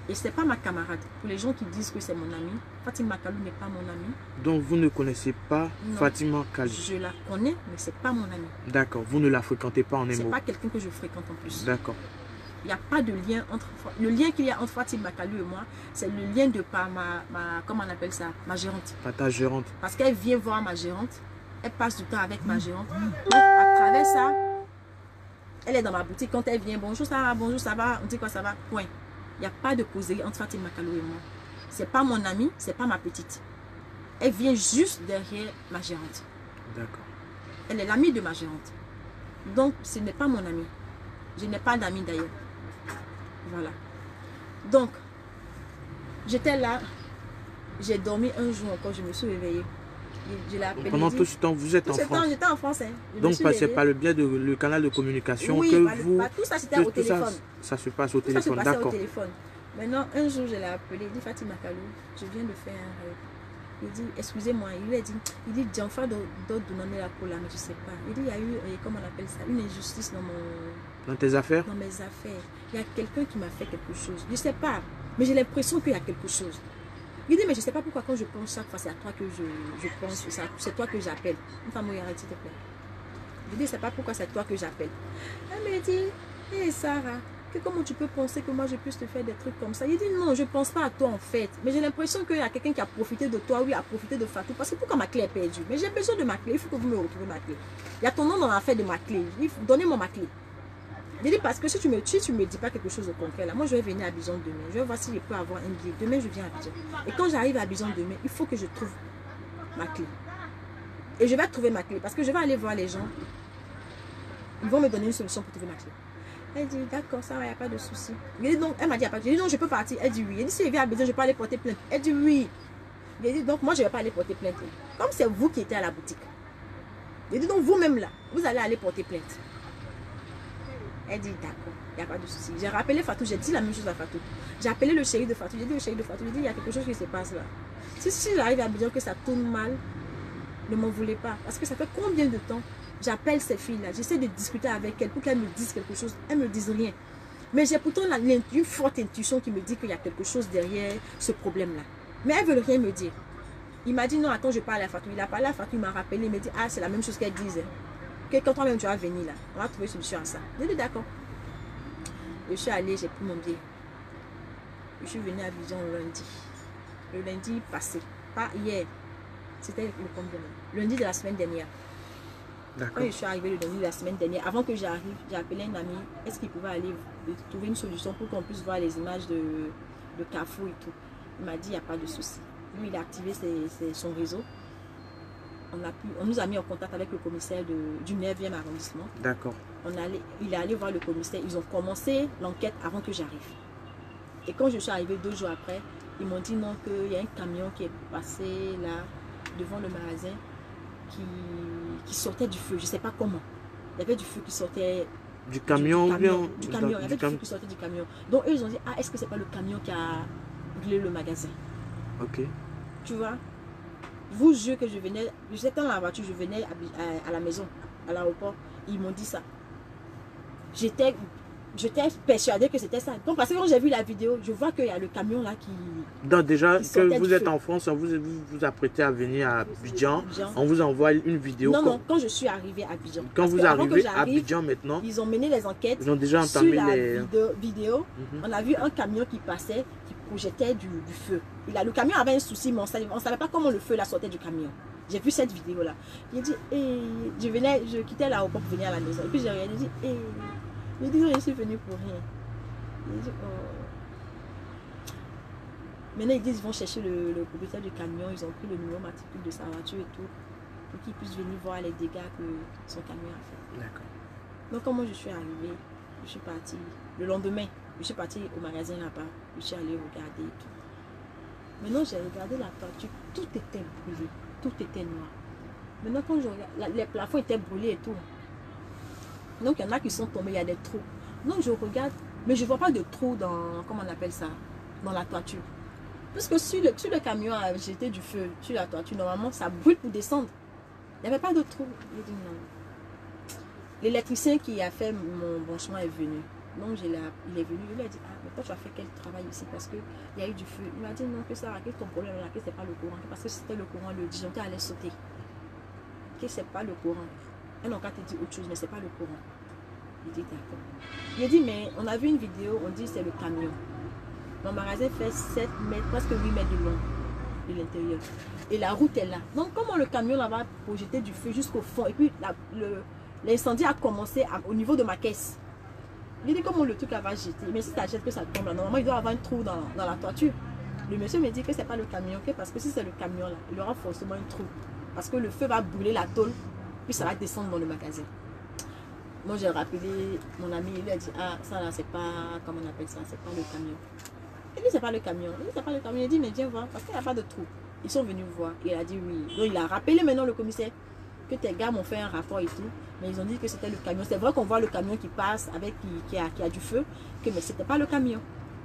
Et ce n'est pas ma camarade. Pour les gens qui disent que c'est mon ami, Fatima Kalou n'est pas mon ami. Donc vous ne connaissez pas Non, Fatima Kalou? Je la connais, mais ce n'est pas mon ami. D'accord, vous ne la fréquentez pas en Ce M O? n'est pas quelqu'un que je fréquente en plus. D'accord. Il n'y a pas de lien entre... Le lien qu'il y a entre Fatima Kalou et moi, c'est le lien de par ma, ma... Comment on appelle ça? Ma gérante. Pas ta gérante. Parce qu'elle vient voir ma gérante. Elle passe du temps avec ma gérante. Donc, à travers ça, elle est dans ma boutique. Quand elle vient, bonjour, ça va, bonjour, ça va. On dit quoi, ça va? Point. Il n'y a pas de causerie entre Fatima Kalou et moi. Ce n'est pas mon amie, ce n'est pas ma petite. Elle vient juste derrière ma gérante. D'accord. Elle est l'amie de ma gérante. Donc, ce n'est pas mon amie. Je n'ai pas d'amis d'ailleurs. Voilà. Donc, j'étais là. J'ai dormi un jour encore. Je me suis réveillée. Je l'ai appelé. Pendant tout ce temps, vous êtes tout en ce France. J'étais en France. Hein. Donc, c'est par le biais de le canal de communication oui, que bah, vous... Bah, tout ça, c'était au téléphone. Ça, ça se passe au tout téléphone, ça se passait au d'accord. téléphone. Maintenant, un jour, je l'ai appelé. Il dit, Fatima Kalou, je viens de faire un rêve. Il dit, excusez-moi. Il lui a dit, il dit, Djanfa d'autres donner la cola, mais je ne sais pas. Il dit, il y a eu, comment on appelle ça, une injustice dans mon... Dans tes affaires? Dans mes affaires. Il y a quelqu'un qui m'a fait quelque chose. Je ne sais pas, mais j'ai l'impression qu'il y a quelque chose. Il dit, mais je ne sais pas pourquoi quand je pense chaque fois, c'est à toi que je, je pense, c'est toi que j'appelle. Une femme, arrête, s'il te plaît. Je dis, je ne sais pas pourquoi c'est toi que j'appelle. Elle me dit, hé hey, Sarah, que comment tu peux penser que moi je puisse te faire des trucs comme ça? Il dit, non, je ne pense pas à toi en fait. Mais j'ai l'impression qu'il y a quelqu'un qui a profité de toi, oui, a profité de Fatou. Parce que pourquoi ma clé est perdue? Mais j'ai besoin de ma clé, il faut que vous me retrouviez ma clé. Il y a ton nom dans l'affaire de ma clé. Donnez-moi ma clé. Je dis parce que si tu me si tu me dis pas quelque chose de concret là, moi je vais venir à Abidjan demain. Je vais voir si je peux avoir un billet. Demain je viens à Abidjan. Et quand j'arrive à Abidjan demain, il faut que je trouve ma clé. Et je vais trouver ma clé parce que je vais aller voir les gens. Ils vont me donner une solution pour trouver ma clé. Elle dit d'accord, ça va, il n'y a pas de souci. Donc elle m'a dit, j'ai dit non, je peux partir. Elle dit oui. Elle dit si je viens à Abidjan, je peux aller porter plainte. Elle dit oui. J'ai dit donc moi je ne vais pas aller porter plainte. Comme c'est vous qui étiez à la boutique. J'ai dit donc vous-même là, vous allez aller porter plainte. Elle dit d'accord, il n'y a pas de souci. J'ai rappelé Fatou, j'ai dit la même chose à Fatou. J'ai appelé le chéri de Fatou, j'ai dit au chéri de Fatou, j'ai dit il y a quelque chose qui se passe là. Si, si j'arrive à Abidjan que ça tourne mal, ne m'en voulez pas. Parce que ça fait combien de temps j'appelle ces filles-là, j'essaie de discuter avec elles pour qu'elles me disent quelque chose. Elles ne me disent rien. Mais j'ai pourtant la, une forte intuition qui me dit qu'il y a quelque chose derrière ce problème-là. Mais elles ne veulent rien me dire. Il m'a dit non, attends, je parle à Fatou. Il a parlé à Fatou, il m'a rappelé, il m'a dit ah, c'est la même chose qu'elle disait. Que quand toi-même tu vas venir là, on va trouver une solution à ça. J'ai dit d'accord. Je suis allée, j'ai pris mon billet. Je suis venue à Abidjan le lundi. Le lundi passé, pas hier. C'était le combien? Lundi de la semaine dernière. Quand je suis arrivée le lundi de la semaine dernière, avant que j'arrive, j'ai appelé un ami. Est-ce qu'il pouvait aller trouver une solution pour qu'on puisse voir les images de, de Carrefour et tout? Il m'a dit il n'y a pas de souci. Lui, il a activé ses, ses, son réseau. On, a pu, on nous a mis en contact avec le commissaire de, du neuvième arrondissement. D'accord. Il est allé voir le commissaire. Ils ont commencé l'enquête avant que j'arrive. Et quand je suis arrivée deux jours après, ils m'ont dit non, qu'il y a un camion qui est passé là, devant le magasin, qui, qui sortait du feu. Je ne sais pas comment. Il y avait du feu qui sortait... Du camion ou bien... Du camion. Il y avait du feu qui sortait du camion. Donc eux, ils ont dit, ah, est-ce que ce n'est pas le camion qui a brûlé le magasin? Ok. Tu vois? Vous jure que je venais, j'étais dans la voiture, je venais à, à, à la maison, à l'aéroport, ils m'ont dit ça. J'étais j'étais persuadée que c'était ça. Donc parce que quand j'ai vu la vidéo, je vois qu'il y a le camion là qui... Donc déjà, qui que vous êtes feu. En France, vous vous, vous apprêtez à venir à Abidjan, Abidjan, on vous envoie une vidéo. Non, quand, non, quand je suis arrivée à Abidjan. Quand vous arrivez à Abidjan maintenant, ils ont mené les enquêtes. Ils ont déjà entamé sur la les... vidéo, vidéo mm-hmm. On a vu un camion qui passait, qui projetait du, du feu. Il a, le camion avait un souci, mais on savait, ne savait pas comment le feu là sortait du camion. J'ai vu cette vidéo là. J'ai dit, hey, je venais, je quittais l'aéroport pour venir à la maison. Et puis j'ai regardé, j'ai dit, hey. J'ai dit, je suis venue pour rien. J'ai dit, oh. Maintenant, ils disent qu'ils vont chercher le, le propriétaire du camion. Ils ont pris le numéro matricule de sa voiture et tout. Pour qu'il puisse venir voir les dégâts que son camion a fait. D'accord. Donc, quand moi je suis arrivée, je suis partie. Le lendemain, je suis partie au magasin là-bas. Je suis allée regarder et tout. Maintenant, j'ai regardé la toiture. Tout était brûlé. Tout était noir. Maintenant, quand je regarde, la, les plafonds étaient brûlés et tout. Donc, il y en a qui sont tombés, il y a des trous. Donc, je regarde, mais je ne vois pas de trous dans, comment on appelle ça, dans la toiture. Parce que sur le, sur le camion a jeté du feu sur la toiture, normalement, ça brûle pour descendre. Il n'y avait pas de trous. J'ai dit non. L'électricien qui a fait mon branchement est venu. Donc je il est venu, il lui a dit, ah, mais toi tu as fait quel travail ici parce qu'il y a eu du feu. Il m'a dit, non, que ça, que ton problème là, que c'est pas le courant. Parce que si c'était le courant, le disjoncteur allait sauter. Que c'est pas le courant. Elle n'a qu'à te dire autre chose, mais c'est pas le courant. Il dit, d'accord. Il a dit, mais on a vu une vidéo, on dit c'est le camion. Mon magasin fait sept mètres, presque huit mètres de long de l'intérieur. Et la route est là. Donc comment le camion là va projeter du feu jusqu'au fond. Et puis l'incendie a commencé à, au niveau de ma caisse. Il dit comment le truc là va jeter. Mais si ça jette que ça tombe là, normalement il doit avoir un trou dans, dans la toiture. Le monsieur me dit que c'est pas le camion, okay? Parce que si c'est le camion là, il aura forcément un trou. Parce que le feu va brûler la tôle, puis ça va descendre dans le magasin. Moi j'ai rappelé mon ami, il lui a dit, ah ça là c'est pas, comment on appelle ça, c'est pas le camion. Il dit c'est pas le camion, il dit c'est pas le camion, il dit mais viens voir, parce qu'il n'y a pas de trou. Ils sont venus voir, et il a dit oui. Donc il a rappelé maintenant le commissaire que tes gars m'ont fait un rapport et tout, mais ils ont dit que c'était le camion. C'est vrai qu'on voit le camion qui passe avec, qui, qui, a, qui a du feu, que mais c'était pas le camion.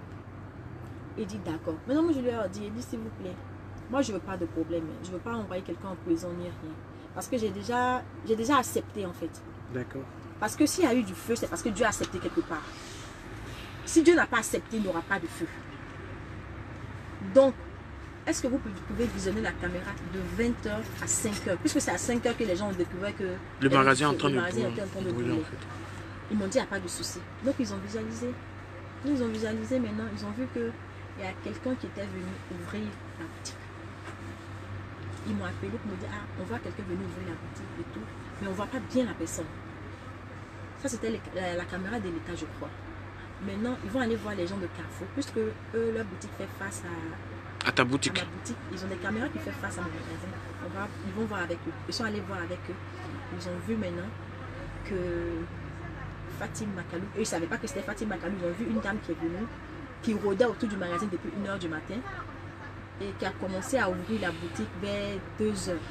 Il dit d'accord. Maintenant moi je lui ai dit, il dit s'il vous plaît, moi je veux pas de problème, je veux pas envoyer quelqu'un en prison ni rien. Parce que j'ai déjà, j'ai déjà accepté en fait. D'accord. Parce que s'il y a eu du feu, c'est parce que Dieu a accepté quelque part. Si Dieu n'a pas accepté, il n'y aura pas de feu. Donc, est-ce que vous pouvez visionner la caméra de vingt heures à cinq heures? Puisque c'est à cinq heures que les gens ont découvert que le magasin est en train de brûler. En fait. Ils m'ont dit, il n'y a pas de souci. Donc, ils ont visualisé. Ils ont visualisé maintenant. Ils ont vu qu'il y a quelqu'un qui était venu ouvrir la boutique. Ils m'ont appelé pour me dire, ah, on voit quelqu'un venir ouvrir la boutique et tout, mais on ne voit pas bien la personne. Ça, c'était la, la caméra de l'État, je crois. Maintenant, ils vont aller voir les gens de Carrefour, puisque eux, leur boutique fait face à, à ta boutique. À ma boutique. Ils ont des caméras qui font face à mon magasin. On va, ils vont voir avec eux. Ils sont allés voir avec eux. Ils ont vu maintenant que Fatim Makalou, eux, ils ne savaient pas que c'était Fatim Makalou. Ils ont vu une dame qui est venue, qui rôdait autour du magasin depuis une heure du matin et qui a commencé à ouvrir la boutique vers deux heures.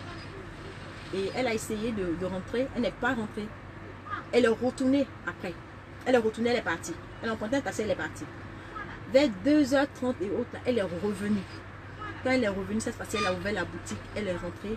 Et elle a essayé de, de rentrer. Elle n'est pas rentrée. Elle est retournée après. Elle est retournée, elle est partie. Elle a emprunté un taxi, elle est partie. Vers deux heures trente et autres, elle est revenue. Quand elle est revenue, cette fois-ci, elle a ouvert la boutique, elle est rentrée.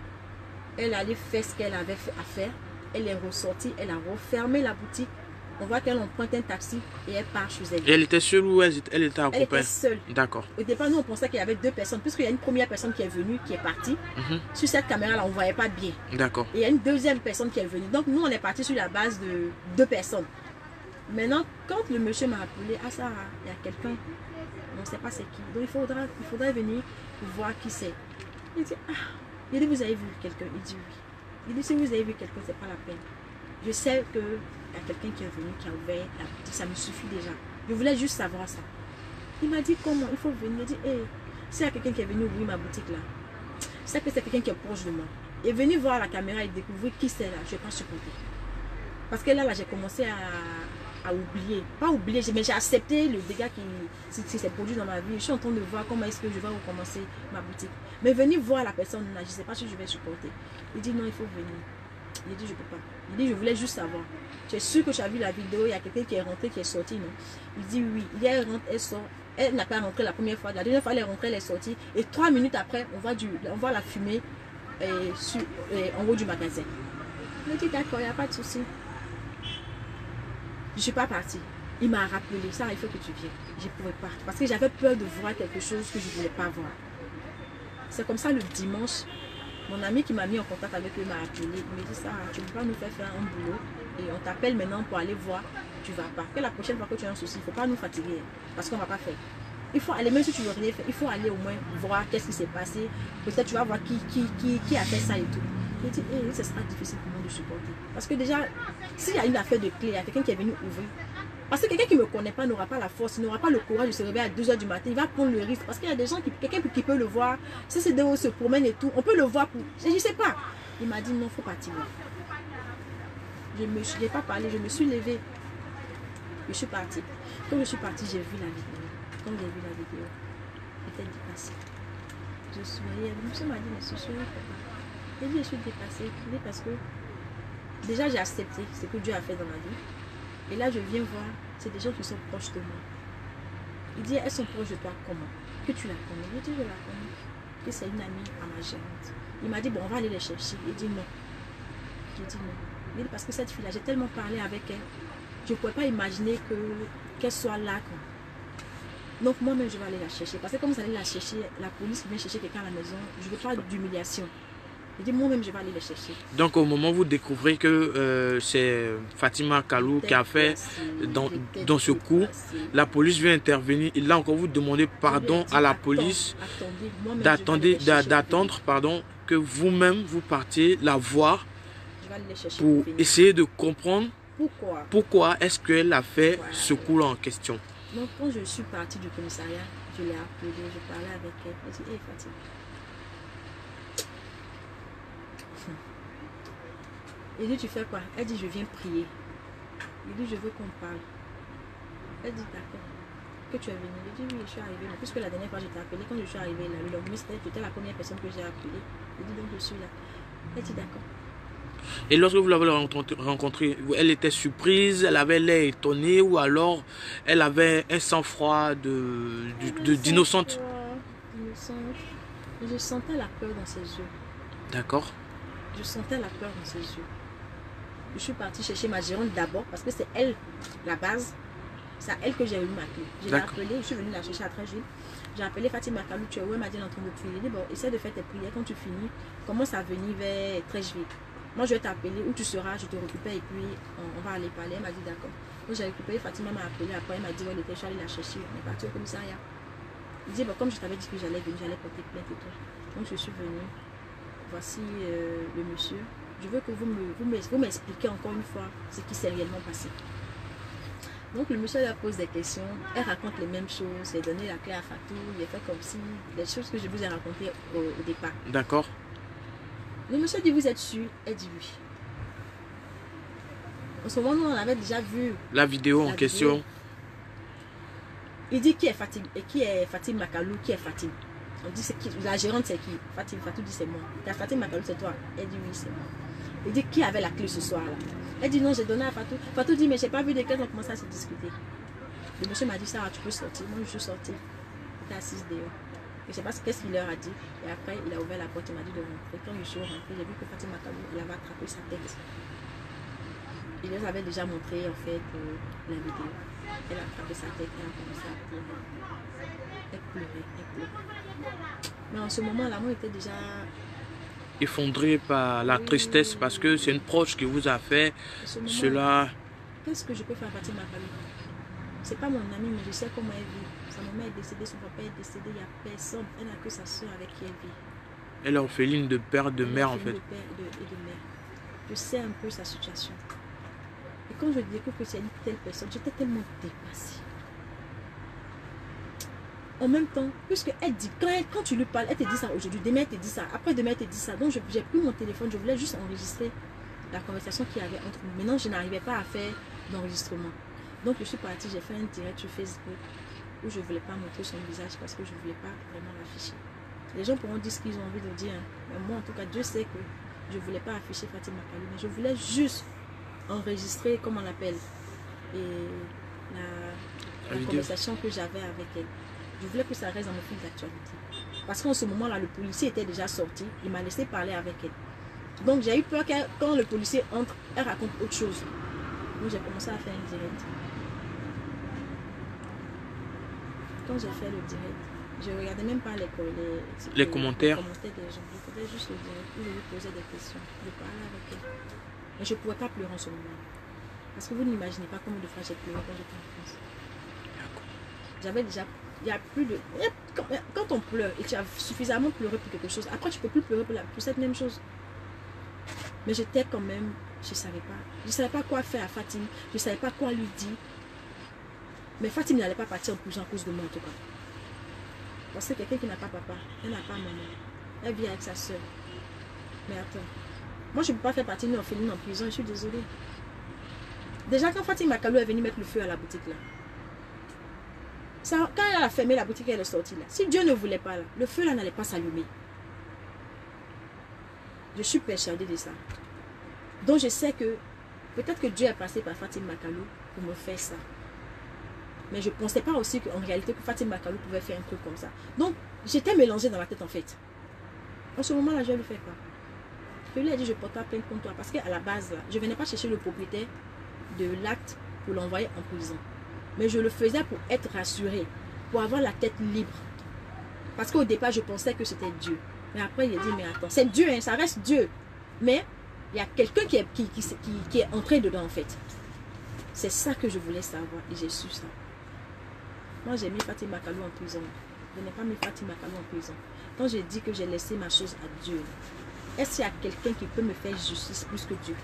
Elle allait faire ce qu'elle avait à faire. Elle est ressortie, elle a refermé la boutique. On voit qu'elle emprunte un taxi et elle part chez elle. Et elle était seule ou elle, elle était accompagnée? Elle était seule. D'accord. Au départ, nous, on pensait qu'il y avait deux personnes, puisqu'il y a une première personne qui est venue, qui est partie. Mm-hmm. Sur cette caméra-là, on ne voyait pas bien. D'accord. Et il y a une deuxième personne qui est venue. Donc, nous, on est parti sur la base de deux personnes. Maintenant, quand le monsieur m'a appelé, ah ça, il y a quelqu'un, on ne sait pas c'est qui. Donc, il faudra, il faudra venir pour voir qui c'est. Il dit, ah, il dit, vous avez vu quelqu'un? Il dit oui. Il dit, si vous avez vu quelqu'un, c'est pas la peine. Je sais qu'il y a quelqu'un qui est venu, qui a ouvert la boutique, ça me suffit déjà. Je voulais juste savoir ça. Il m'a dit comment, il faut venir. Il dit, hé, hey, s'il y a quelqu'un qui est venu ouvrir ma boutique là, c'est que c'est quelqu'un qui est proche de moi. Il est venu voir la caméra et découvrir qui c'est là, je ne vais pas supporter. Parce que là, là j'ai commencé à, à oublier. Pas oublier, mais j'ai accepté le dégât qui, qui s'est produit dans ma vie. Je suis en train de voir comment est-ce que je vais recommencer ma boutique. Mais venir voir la personne là, je ne sais pas si je vais supporter. Il dit non, il faut venir. Il dit je ne peux pas. Il dit je voulais juste savoir. Tu es sûr que tu as vu la vidéo, il y a quelqu'un qui est rentré, qui est sorti, non? Il dit oui. Il y a rentre, elle sort. Elle n'a pas rentré la première fois. La deuxième fois, elle est rentrée, elle est sortie. Et trois minutes après, on voit, du, on voit la fumée euh, sur, euh, en haut du magasin. Il dit d'accord, il n'y a pas de souci. Je ne suis pas partie. Il m'a rappelé ça, il faut que tu viennes. Je ne pouvais pas. Parce que j'avais peur de voir quelque chose que je ne voulais pas voir. C'est comme ça le dimanche. Mon ami qui m'a mis en contact avec lui m'a appelé. Il me dit ça, tu ne peux pas nous faire faire un boulot. Et on t'appelle maintenant pour aller voir. Tu ne vas pas. Que la prochaine fois que tu as un souci, il ne faut pas nous fatiguer. Parce qu'on ne va pas faire. Il faut aller, même si tu ne veux rien faire, il faut aller au moins voir qu'est-ce qui s'est passé. Peut-être tu vas voir qui, qui, qui, qui a fait ça et tout. Il dit, hey, ce sera difficile pour moi de supporter. Parce que déjà, s'il y a une affaire de clé, il y a quelqu'un qui est venu ouvrir. Parce que quelqu'un qui ne me connaît pas n'aura pas la force, il n'aura pas le courage de se réveiller à deux heures du matin. Il va prendre le risque. Parce qu'il y a des gens, qui, quelqu'un qui peut le voir. Si c'est de où se promène et tout, on peut le voir. Pour, je ne sais pas. Il m'a dit, non, il faut partir. Je n'ai pas parlé, je me suis levée. Je suis partie. Quand je suis partie, j'ai vu la vidéo. Quand j'ai vu la vidéo, j'étais dépassée. Je souriais. Le monsieur m'a dit, mais ce sourire, j'ai dit, je suis dépassée. Parce que déjà, j'ai accepté ce que Dieu a fait dans ma vie. Et là, je viens voir, c'est des gens qui sont proches de moi. Il dit, elles sont proches de toi comment? Que tu la connais? Je dis, je la connais. Que c'est une amie à ma gérante. Il m'a dit, bon, on va aller les chercher. Il dit non. J'ai dit non. Il dit, parce que cette fille-là, j'ai tellement parlé avec elle. je ne pouvais pas imaginer que qu'elle soit là. Quoi. Donc moi-même, je vais aller la chercher. Parce que comme vous allez la chercher, la police vient chercher quelqu'un à la maison, je ne veux pas d'humiliation. Je dis moi-même, je vais aller les chercher. Donc au moment où vous découvrez que euh, c'est Fatima Kalou qui a fait dans, dans ce coup, la police vient intervenir. Et là encore, vous demandez pardon à la police d'attendre pardon que vous-même vous partiez la voir pour essayer de comprendre pourquoi, pourquoi est-ce qu'elle a fait voilà. ce coup-là en question. Donc quand je suis partie du commissariat, je l'ai appelée, je parlais avec elle. Elle dit, hé hey, Fatima. Il dit, tu fais quoi? Elle dit, je viens prier. Il dit, je veux qu'on parle. Elle dit, d'accord. Que tu es venu? Il dit, oui, je suis arrivée. Puisque la dernière fois, je t'ai appelé, quand je suis arrivée là, le lendemain, c'était la première personne que j'ai appelée. Il dit, donc je suis là. Elle dit, d'accord. Et lorsque vous l'avez rencontrée, elle était surprise, elle avait l'air étonnée ou alors elle avait un sang-froid d'innocente? Je sentais la peur dans ses yeux. D'accord. Je sentais la peur dans ses yeux. Je suis partie chercher ma gérante d'abord parce que c'est elle, la base. C'est à elle que j'ai eu ma clé. Je l'ai appelée, je suis venue la chercher à Tréjville. J'ai appelé Fatima Kalou, tu es où? Elle m'a dit, elle est en train de prier. Elle dit, bon, essaie de faire tes prières. Quand tu finis, commence à venir vers Tréjville. Moi, je vais t'appeler, où tu seras, je te récupère et puis on, on va aller parler. Elle m'a dit, d'accord. Donc, j'ai récupéré, Fatima m'a appelé. Après, elle m'a dit, ouais, elle était, je suis allée la chercher. On est parti au commissariat. Il dit, bon, comme je t'avais dit que j'allais venir, j'allais porter plainte et tout. Donc, je suis venue. Voici euh, le monsieur. Je veux que vous m'expliquiez encore une fois ce qui s'est réellement passé. Donc le monsieur leur pose des questions, elle raconte les mêmes choses, elle a donné la clé à Fatou, il a fait comme si, les choses que je vous ai racontées au, au départ. D'accord. Le monsieur dit, vous êtes sûr? Elle dit oui. En ce moment, on avait déjà vu la vidéo la en question. Vidéo. Il dit qui est Fatim, et qui est Fatim Makalou, qui est Fatim? On dit c'est qui? La gérante c'est qui? Fatim, Fatou dit c'est moi. Fatim Makalou c'est toi? Elle dit oui c'est moi. Il dit qui avait la clé ce soir là? Elle dit non, j'ai donné à Fatou. Fatou dit mais j'ai pas vu de quelle on commence à se discuter. Le monsieur m'a dit ça, tu peux sortir. Moi je suis sortie. J'étais assise dehors. Je sais pas qu'est-ce qu'il leur a dit. Et après il a ouvert la porte, il m'a dit de rentrer. Quand je suis rentrée, j'ai vu que Fatim Makalou, elle avait attrapé sa tête. Il leur avait déjà montré en fait euh, la vidéo. Elle a attrapé sa tête et a commencé à pleurer. Elle pleurait, elle pleurait. Mais en ce moment-là, moi, j'étais déjà effondré par la oui, tristesse parce que c'est une proche qui vous a fait cela. Qu'est-ce que je peux faire à Fatima Kalou? C'est pas mon ami, mais je sais comment elle vit. Sa maman est décédée, son papa est décédé, il n'y a personne. Elle n'a que sa soeur avec qui elle vit. Elle est orpheline de père, de elle mère en fait. De père de, et de mère. Je sais un peu sa situation. Et quand je découvre que c'est une telle personne, j'étais tellement dépassée. En même temps, puisque elle dit, quand, elle, quand tu lui parles, elle te dit ça aujourd'hui, demain elle te dit ça, après demain elle te dit ça. Donc j'ai pris mon téléphone, je voulais juste enregistrer la conversation qu'il y avait entre nous. Maintenant, je n'arrivais pas à faire d'enregistrement. Donc je suis partie, j'ai fait un direct sur Facebook où je ne voulais pas montrer son visage parce que je ne voulais pas vraiment l'afficher. Les gens pourront dire ce qu'ils ont envie de dire. Mais moi, en tout cas, Dieu sait que je ne voulais pas afficher Fatima Kalou, mais je voulais juste enregistrer, comme on l'appelle, et la, la conversation que j'avais avec elle. Je voulais que ça reste dans mon fil d'actualité. Parce qu'en ce moment-là, le policier était déjà sorti. Il m'a laissé parler avec elle. Donc, j'ai eu peur que quand le policier entre, elle raconte autre chose. Donc, j'ai commencé à faire un direct. Quand j'ai fait le direct, je ne regardais même pas les, les, les, les, commentaires. les commentaires des gens. Je faisais juste le direct où je lui posais des questions. Je parlais avec elle. Mais je ne pouvais pas pleurer en ce moment. Parce que vous n'imaginez pas combien de fois j'ai pleuré quand j'étais en France. J'avais déjà... Il y a plus de... Quand, quand on pleure et tu as suffisamment pleuré pour quelque chose, après tu ne peux plus pleurer pour, la, pour cette même chose. Mais j'étais quand même... Je ne savais pas. Je ne savais pas quoi faire à Fatim. Je ne savais pas quoi lui dire. Mais Fatim n'allait pas partir en prison à cause de moi en tout cas. Parce que quelqu'un qui n'a pas papa, elle n'a pas maman. Elle vit avec sa soeur. Mais attends. Moi je ne peux pas faire partie d'une orpheline en prison, je suis désolée. Déjà quand Fatim Makalou est venue mettre le feu à la boutique là. Ça, quand elle a fermé la boutique, elle est sortie là. Si Dieu ne voulait pas là, le feu là n'allait pas s'allumer. Je suis persuadée de ça. Donc je sais que peut-être que Dieu est passé par Fatim Makalou pour me faire ça. Mais je ne pensais pas aussi qu'en réalité que Fatim Makalou pouvait faire un truc comme ça. Donc j'étais mélangée dans la tête en fait. En ce moment là, je vais lui faire quoi? Je lui ai dit je porte pas plainte contre toi parce qu'à la base là, je ne venais pas chercher le propriétaire de l'acte pour l'envoyer en prison. Mais je le faisais pour être rassurée, pour avoir la tête libre. Parce qu'au départ, je pensais que c'était Dieu. Mais après, il a dit, mais attends, c'est Dieu, hein, ça reste Dieu. Mais il y a quelqu'un qui est, qui, qui, qui, qui est entré dedans, en fait. C'est ça que je voulais savoir et j'ai su ça. Moi, j'ai mis Fatima Kalou en prison. Je n'ai pas mis Fatima Kalou en prison. Quand j'ai dit que j'ai laissé ma chose à Dieu, est-ce qu'il y a quelqu'un qui peut me faire justice plus que Dieu?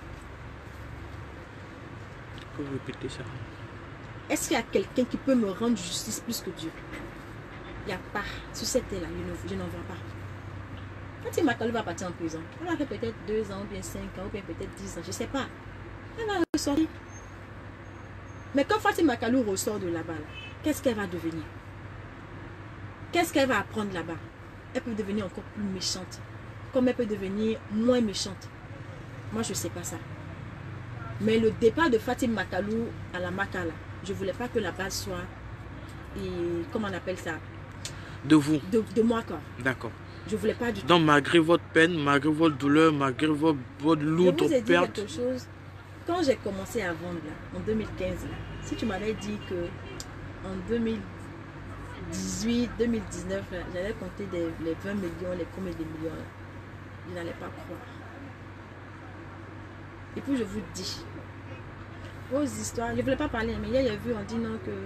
Vous pouvez répéter ça? Est-ce qu'il y a quelqu'un qui peut me rendre justice plus que Dieu? Il n'y a pas. Sur cette terre-là, je n'en vois pas. Fatima Kalou va partir en prison. Elle va faire peut-être deux ans, ou bien cinq ans, ou bien peut-être dix ans. Je ne sais pas. Elle va ressortir. Mais quand Fatima Kalou ressort de là-bas, là, qu'est-ce qu'elle va devenir? Qu'est-ce qu'elle va apprendre là-bas? Elle peut devenir encore plus méchante. Comme elle peut devenir moins méchante. Moi, je ne sais pas ça. Mais le départ de Fatima Kalou à la Makala, je ne voulais pas que la base soit, et, comment on appelle ça? De vous? De, de moi, quoi. D'accord. Je ne voulais pas du tout. Donc, malgré votre peine, malgré votre douleur, malgré votre, votre lourde je vous ai dit perte... quelque chose. Quand j'ai commencé à vendre, là, en deux mille quinze, là, si tu m'avais dit que en deux mille dix-huit, deux mille dix-neuf, j'allais compter des, les vingt millions, les premiers des millions, là, je n'allais pas croire. Et puis, je vous dis, vos histoires, je ne voulais pas parler, mais hier, il y a vu, on dit non que...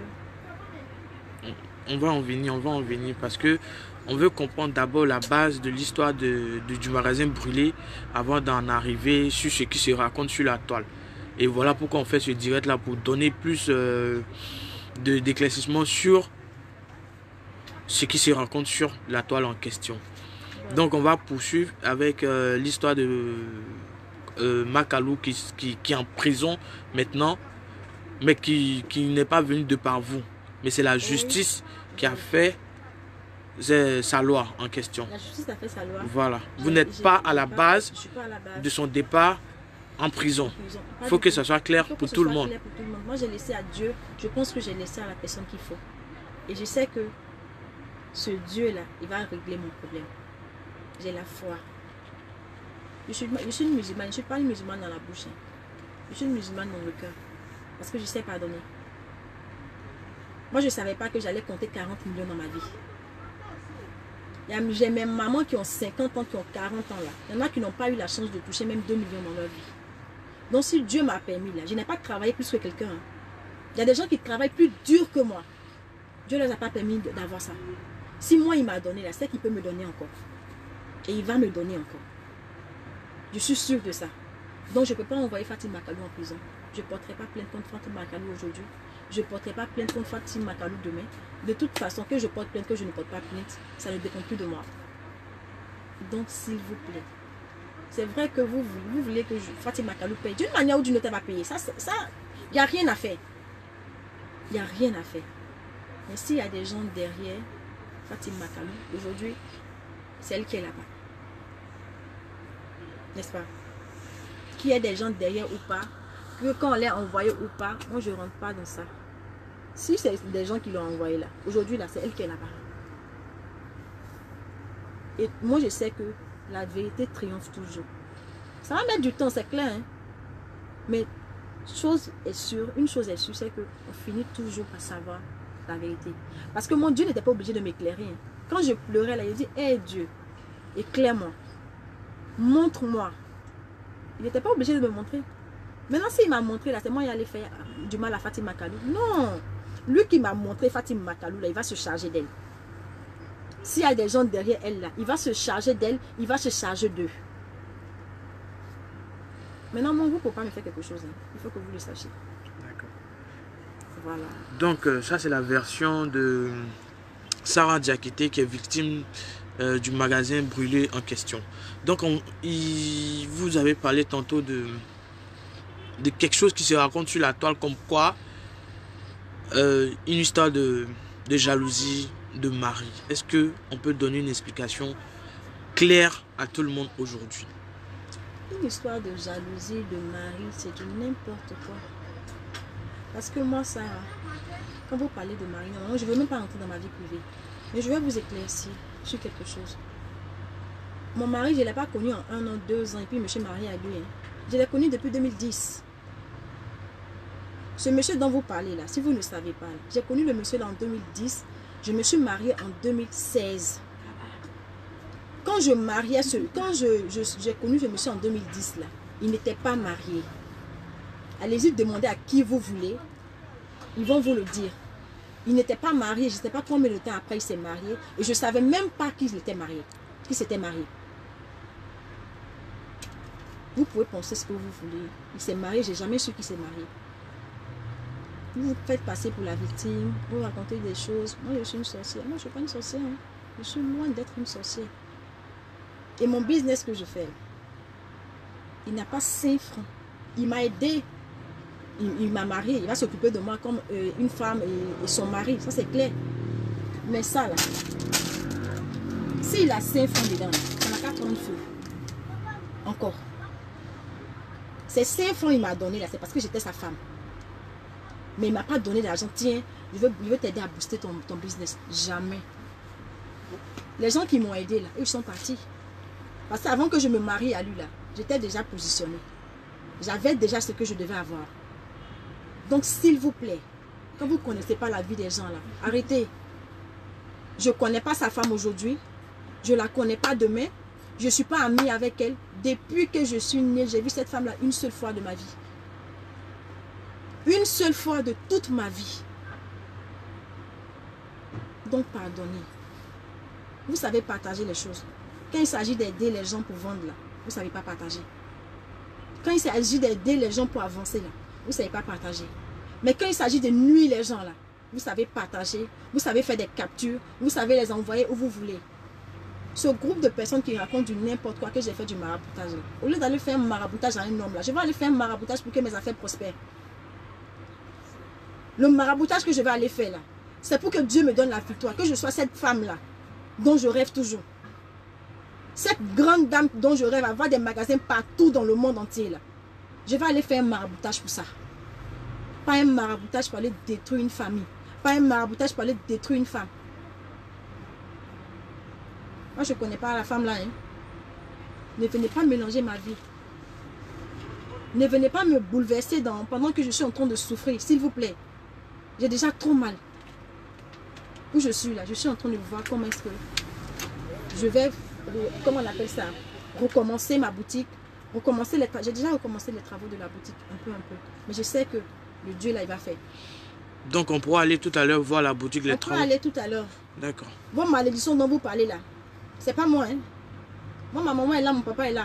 On va en venir, on va en venir parce que on veut comprendre d'abord la base de l'histoire de, de, du magasin brûlé avant d'en arriver sur ce qui se raconte sur la toile. Et voilà pourquoi on fait ce direct là, pour donner plus euh, d'éclaircissement sur ce qui se raconte sur la toile en question. Donc on va poursuivre avec euh, l'histoire de euh, Makalou qui, qui, qui est en prison maintenant, mais qui, qui n'est pas venu de par vous. Mais c'est la justice qui a fait sa loi en question. La justice a fait sa loi. Voilà. Vous n'êtes pas à la base base de son départ en prison. Il faut que ça soit clair pour tout le monde. Moi, j'ai laissé à Dieu. Je pense que j'ai laissé à la personne qu'il faut. Et je sais que ce Dieu-là, il va régler mon problème. J'ai la foi. Je suis, je suis une musulmane. Je ne suis pas une musulmane dans la bouche. Hein. Je suis une musulmane dans le cœur. Parce que je sais pardonner. Moi, je ne savais pas que j'allais compter quarante millions dans ma vie. J'ai mes mamans qui ont cinquante ans, qui ont quarante ans là. Il y en a qui n'ont pas eu la chance de toucher même deux millions dans leur vie. Donc, si Dieu m'a permis là, je n'ai pas travaillé plus que quelqu'un. Hein. Il y a des gens qui travaillent plus dur que moi. Dieu ne les a pas permis d'avoir ça. Si moi, il m'a donné là, c'est qu'il peut me donner encore. Et il va me donner encore. Je suis sûre de ça. Donc, je ne peux pas envoyer Fatima Kalou en prison. Je ne porterai pas plainte contre Fatima Kalou aujourd'hui. Je ne porterai pas plainte contre Fatima Kalou demain. De toute façon, que je porte plainte, que je ne porte pas plainte, ça ne dépend plus de moi. Donc, s'il vous plaît, c'est vrai que vous, vous voulez que je, Fatima Kalou paye. D'une manière ou d'une autre, elle va payer. Ça, ça, il n'y a rien à faire. Il n'y a rien à faire. Mais s'il y a des gens derrière Fatima Kalou, aujourd'hui, c'est elle qui est là-bas. N'est-ce pas? Qu'il y ait des gens derrière ou pas, que quand on l'a envoyé ou pas, moi je ne rentre pas dans ça. Si c'est des gens qui l'ont envoyé là, aujourd'hui là, c'est elle qui est là-bas. Et moi je sais que la vérité triomphe toujours. Ça va mettre du temps, c'est clair. Hein? Mais chose est sûre, une chose est sûre, c'est qu'on finit toujours par savoir la vérité. Parce que mon Dieu n'était pas obligé de m'éclairer. Hein. Quand je pleurais là, il dit, hé hey, Dieu, éclaire-moi. Montre-moi. Il n'était pas obligé de me montrer. Maintenant, s'il m'a montré, là, c'est moi qui allais faire du mal à Fatima Kalou. Non. Lui qui m'a montré Fatima Kalou, là, il va se charger d'elle. S'il y a des gens derrière elle, là, il va se charger d'elle, il va se charger d'eux. Maintenant, moi, vous ne pouvez pas me faire quelque chose. Hein. Il faut que vous le sachiez. D'accord. Voilà. Donc, euh, ça, c'est la version de Sarah Diakité qui est victime euh, du magasin brûlé en question. Donc, on, il, vous avez parlé tantôt de... de quelque chose qui se raconte sur la toile comme quoi euh, une histoire de, de jalousie de mari. Est-ce que on peut donner une explication claire à tout le monde aujourd'hui? Une histoire de jalousie de mari, c'est du n'importe quoi. Parce que moi, ça, quand vous parlez de mari, non, je ne veux même pas rentrer dans ma vie privée. Mais je vais vous éclaircir sur quelque chose. Mon mari, je ne l'ai pas connu en un an, deux ans, et puis je me suis mariée à lui. Hein. Je l'ai connu depuis deux mille dix. Ce monsieur dont vous parlez là, si vous ne savez pas, j'ai connu le monsieur là en deux mille dix, je me suis mariée en deux mille seize. Quand je mariais, ce, quand je, je, j'ai connu ce monsieur en deux mille dix là, il n'était pas marié. Allez-y demander à qui vous voulez, ils vont vous le dire. Il n'était pas marié, je ne sais pas combien de temps après il s'est marié, et je ne savais même pas qu'il était marié, qu'il s'était marié. Vous pouvez penser ce que vous voulez. Il s'est marié, je n'ai jamais su qu'il s'est marié. Vous vous faites passer pour la victime, vous racontez des choses. Moi, je suis une sorcière. Moi, je ne suis pas une sorcière. Hein. Je suis loin d'être une sorcière. Et mon business que je fais, il n'a pas cinq francs. Il m'a aidé. Il, il m'a marié. Il va s'occuper de moi comme euh, une femme et, et son mari. Ça, c'est clair. Mais ça, là, s'il a cinq francs dedans, ça n'a qu'à prendre feu. Encore. Ces cinq francs il m'a donné, là, c'est parce que j'étais sa femme. Mais il ne m'a pas donné d'argent. Tiens, je veux, je veux t'aider à booster ton, ton business. Jamais. Les gens qui m'ont aidé, là, eux, ils sont partis. Parce qu'avant que je me marie à lui, là, j'étais déjà positionnée. J'avais déjà ce que je devais avoir. Donc, s'il vous plaît, quand vous ne connaissez pas la vie des gens, là, arrêtez. Je ne connais pas sa femme aujourd'hui. Je ne la connais pas demain. Je ne suis pas amie avec elle. Depuis que je suis née, j'ai vu cette femme-là une seule fois de ma vie. Une seule fois de toute ma vie. Donc, pardonnez. Vous savez partager les choses. Quand il s'agit d'aider les gens pour vendre, là, vous ne savez pas partager. Quand il s'agit d'aider les gens pour avancer, là, vous ne savez pas partager. Mais quand il s'agit de nuire les gens, là, vous savez partager, vous savez faire des captures, vous savez les envoyer où vous voulez. Ce groupe de personnes qui racontent du n'importe quoi que j'ai fait du maraboutage, là, au lieu d'aller faire un maraboutage à un homme, là, je vais aller faire un maraboutage pour que mes affaires prospèrent. Le maraboutage que je vais aller faire là, c'est pour que Dieu me donne la victoire, que je sois cette femme-là dont je rêve toujours. Cette grande dame dont je rêve, avoir des magasins partout dans le monde entier là. Je vais aller faire un maraboutage pour ça. Pas un maraboutage pour aller détruire une famille. Pas un maraboutage pour aller détruire une femme. Moi, je ne connais pas la femme là. Hein. Ne venez pas mélanger ma vie. Ne venez pas me bouleverser dans, pendant que je suis en train de souffrir, s'il vous plaît. J'ai déjà trop mal. Où je suis là, je suis en train de voir comment est-ce que je vais, comment on appelle ça, recommencer ma boutique, recommencer les j'ai déjà recommencé les travaux de la boutique, un peu, un peu. Mais je sais que le Dieu là, il va faire. Donc on pourra aller tout à l'heure voir la boutique, les on travaux. On pourra aller tout à l'heure. D'accord. Vos malédictions dont vous parlez là, c'est pas moi. Hein. Moi, ma maman est là, mon papa est là.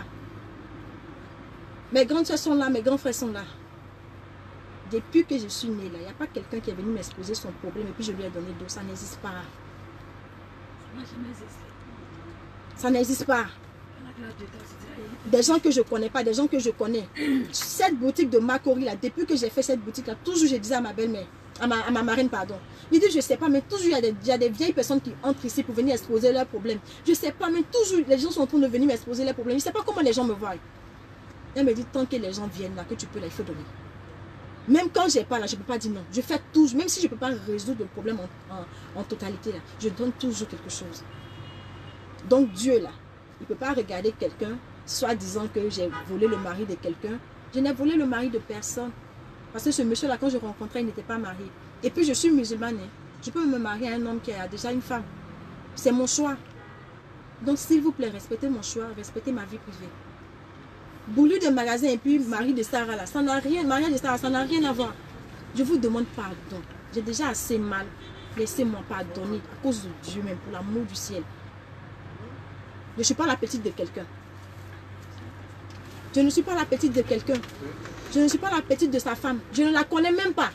Mes grandes soeurs sont là, mes grands frères sont là. Depuis que je suis née là, il n'y a pas quelqu'un qui est venu m'exposer son problème et puis je lui ai donné d'eau. Ça n'existe pas. Ça n'existe pas. Des gens que je ne connais pas, des gens que je connais. Cette boutique de Makori là, depuis que j'ai fait cette boutique là, toujours je disais à ma belle-mère, à ma, à ma marraine pardon, il dit je ne sais pas, mais toujours il y, a des, il y a des vieilles personnes qui entrent ici pour venir exposer leurs problèmes. Je ne sais pas, mais toujours les gens sont en train de venir m'exposer leurs problèmes. Je ne sais pas comment les gens me voient. Elle me dit tant que les gens viennent là, que tu peux là, il faut donner. Même quand je n'ai pas là, je ne peux pas dire non. Je fais toujours, même si je ne peux pas résoudre le problème en, en, en totalité là, je donne toujours quelque chose. Donc Dieu là, il ne peut pas regarder quelqu'un, soit disant que j'ai volé le mari de quelqu'un. Je n'ai volé le mari de personne. Parce que ce monsieur là, quand je rencontrais, il n'était pas marié. Et puis je suis musulmane. Hein. Je peux me marier à un homme qui a déjà une femme. C'est mon choix. Donc s'il vous plaît, respectez mon choix, respectez ma vie privée. Boulot de magasin et puis mari de Sarah là, ça n'a rien, mariage de Sarah, ça n'a rien à voir. Je vous demande pardon. J'ai déjà assez mal. Laissez-moi pardonner à cause de Dieu même, pour l'amour du ciel. Je ne suis pas la petite de quelqu'un. Je ne suis pas la petite de quelqu'un. Je ne suis pas la petite de sa femme. Je ne la connais même pas.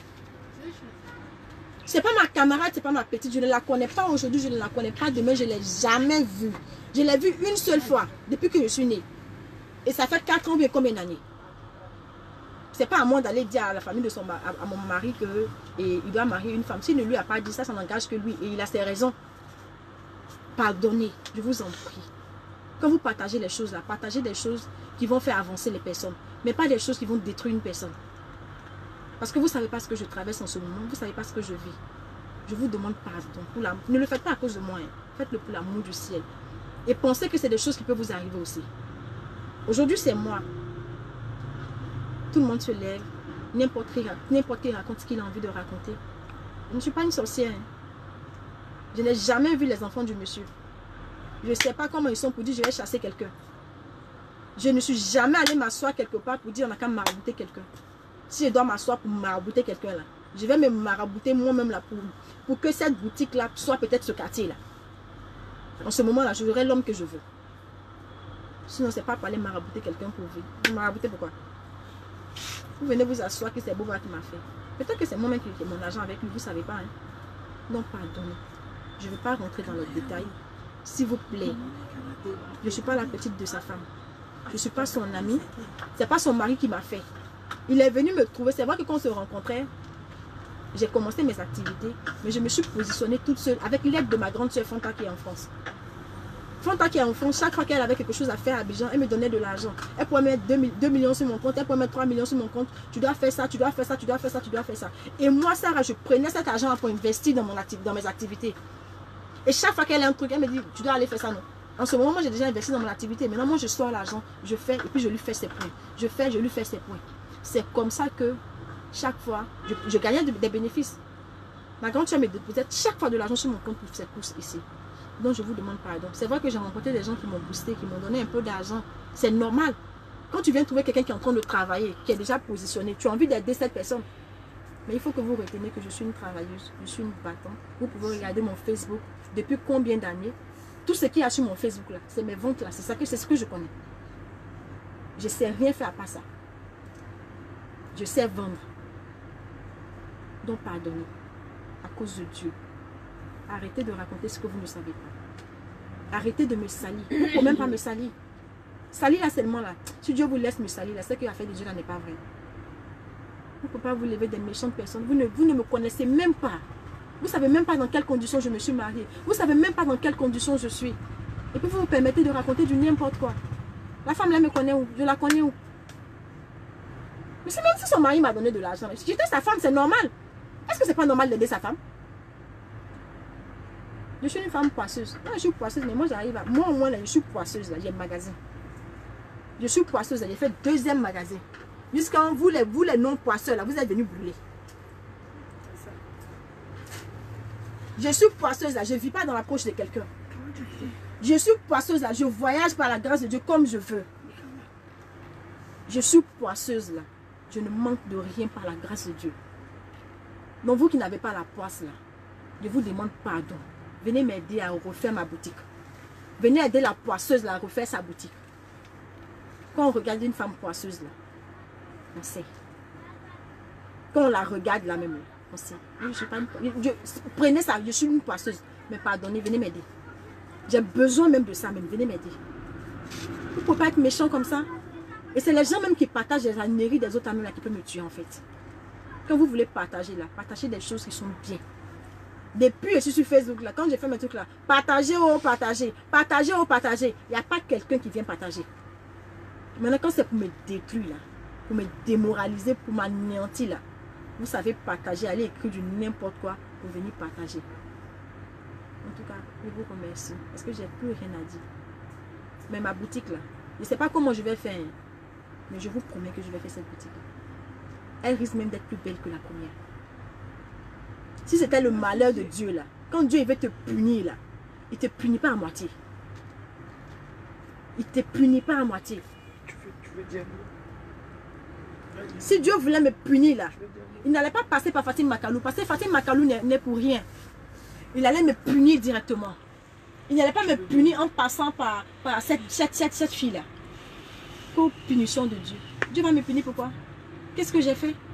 Ce n'est pas ma camarade, ce n'est pas ma petite. Je ne la connais pas aujourd'hui, je ne la connais pas demain. Je ne l'ai jamais vue. Je l'ai vue une seule fois depuis que je suis née. Et ça fait quatre ans, mais combien d'années? Ce n'est pas à moi d'aller dire à la famille de son à, à mon mari qu'il doit marier une femme. S'il ne lui a pas dit ça, ça n'engage que lui. Et il a ses raisons. Pardonnez, je vous en prie. Quand vous partagez les choses là, partagez des choses qui vont faire avancer les personnes. Mais pas des choses qui vont détruire une personne. Parce que vous ne savez pas ce que je traverse en ce moment. Vous ne savez pas ce que je vis. Je vous demande pardon. Pour la... Ne le faites pas à cause de moi. Hein. Faites-le pour l'amour du ciel. Et pensez que c'est des choses qui peuvent vous arriver aussi. Aujourd'hui, c'est moi. Tout le monde se lève. n'importe qui, n'importe qui raconte ce qu'il a envie de raconter. Je ne suis pas une sorcière. Hein. Je n'ai jamais vu les enfants du monsieur. Je ne sais pas comment ils sont pour dire je vais chasser quelqu'un. Je ne suis jamais allé m'asseoir quelque part pour dire on n'a qu'à marabouter quelqu'un. Si je dois m'asseoir pour marabouter quelqu'un là, je vais me marabouter moi-même là pour, pour que cette boutique là soit peut-être ce quartier là. En ce moment là, je verrai l'homme que je veux. Sinon, c'est pas pour aller marabouter quelqu'un pour vivre. Vous marabouter pourquoi? Vous venez vous asseoir que c'est Beauvoir qui m'a fait. Peut-être que c'est moi-même qui ai mon argent avec lui, vous ne savez pas. Hein? Non, pardonnez. Je ne veux pas rentrer dans les détails. S'il vous plaît. Je ne suis pas la petite de sa femme. Je ne suis pas son amie. Ce n'est pas son mari qui m'a fait. Il est venu me trouver. C'est vrai que quand on se rencontrait, j'ai commencé mes activités. Mais je me suis positionnée toute seule avec l'aide de ma grande soeur Fanta qui est en France. Fanta qui est en France, chaque fois qu'elle avait quelque chose à faire à Abidjan, elle me donnait de l'argent. Elle pouvait mettre deux millions sur mon compte, elle pouvait mettre trois millions sur mon compte. Tu dois faire ça, tu dois faire ça, tu dois faire ça, tu dois faire ça. Et moi, Sarah, je prenais cet argent pour investir dans, mon activité, dans mes activités. Et chaque fois qu'elle a un truc, elle me dit, tu dois aller faire ça, non. En ce moment, moi, j'ai déjà investi dans mon activité. Maintenant, moi, je sors l'argent, je fais, et puis je lui fais ses points. Je fais, je lui fais ses points. C'est comme ça que, chaque fois, je, je gagnais de, des bénéfices. Ma grande soeur me déposait chaque fois de l'argent sur mon compte pour cette course ici. Donc, je vous demande pardon. C'est vrai que j'ai rencontré des gens qui m'ont boosté, qui m'ont donné un peu d'argent. C'est normal. Quand tu viens trouver quelqu'un qui est en train de travailler, qui est déjà positionné, tu as envie d'aider cette personne. Mais il faut que vous reteniez que je suis une travailleuse, je suis une battante. Vous pouvez regarder mon Facebook depuis combien d'années. Tout ce qu'il y a sur mon Facebook là, c'est mes ventes là, c'est ça que c'est ce que je connais. Je ne sais rien faire à part ça. Je sais vendre. Donc pardonnez. À cause de Dieu. Arrêtez de raconter ce que vous ne savez pas. Arrêtez de me salir. Vous ne pouvez même pas me salir. Salir là seulement là. Si Dieu vous laisse me salir là, c'est que l'affaire de Dieu là n'est pas vrai. Vous ne pouvez pas vous lever des méchantes personnes. Vous ne, vous ne me connaissez même pas. Vous ne savez même pas dans quelles conditions je me suis mariée. Vous ne savez même pas dans quelles conditions je suis. Et puis vous vous permettez de raconter du n'importe quoi. La femme là me connaît où? Je la connais où? Mais c'est même si son mari m'a donné de l'argent. Si j'étais sa femme, c'est normal. Est-ce que c'est pas normal d'aider sa femme? Je suis une femme poisseuse. Non, je suis poisseuse, mais moi j'arrive à... Moi au moins, là, je suis poisseuse, là, j'ai un magasin. Je suis poisseuse, j'ai fait deuxième magasin. Jusqu'à vous, les, vous, les non-poisseurs, là, vous êtes venus brûler. Je suis poisseuse, là, je ne vis pas dans la poche de quelqu'un. Je suis poisseuse, là, je voyage par la grâce de Dieu comme je veux. Je suis poisseuse, là. Je ne manque de rien par la grâce de Dieu. Donc vous qui n'avez pas la poisse, là, je vous demande pardon. Venez m'aider à refaire ma boutique. Venez aider la poisseuse là, à refaire sa boutique. Quand on regarde une femme poisseuse là, on sait. Quand on la regarde là même, on sait. Je suis pas une, je, prenez ça, je suis une poisseuse. Mais pardonnez, venez m'aider. J'ai besoin même de ça même, venez m'aider. Vous ne pouvez pas être méchant comme ça. Et c'est les gens même qui partagent les âneries des autres amis là qui peuvent me tuer en fait. Quand vous voulez partager là, partagez des choses qui sont bien. Depuis je suis sur Facebook là, quand j'ai fait mes trucs là, partagez ou partagez, partagez ou partagez. Il n'y a pas quelqu'un qui vient partager. Maintenant quand c'est pour me détruire là, pour me démoraliser, pour m'anéantir là, vous savez partager, aller écrire du n'importe quoi pour venir partager. En tout cas, je vous remercie parce que j'ai plus rien à dire. Mais ma boutique là, je ne sais pas comment je vais faire, mais je vous promets que je vais faire cette boutique là. Elle risque même d'être plus belle que la première. Si c'était le malheur de Dieu là, quand Dieu il veut te punir là, il ne te punit pas à moitié. Il ne te punit pas à moitié. Tu veux, tu veux dire... Si Dieu voulait me punir là, il n'allait pas passer par Fatim Makalou, parce que Fatim Makalou n'est pour rien. Il allait me punir directement. Il n'allait pas me punir en passant par, par cette, cette, cette, cette fille là. Pour punition de Dieu. Dieu va me punir pourquoi? Qu'est-ce que j'ai fait?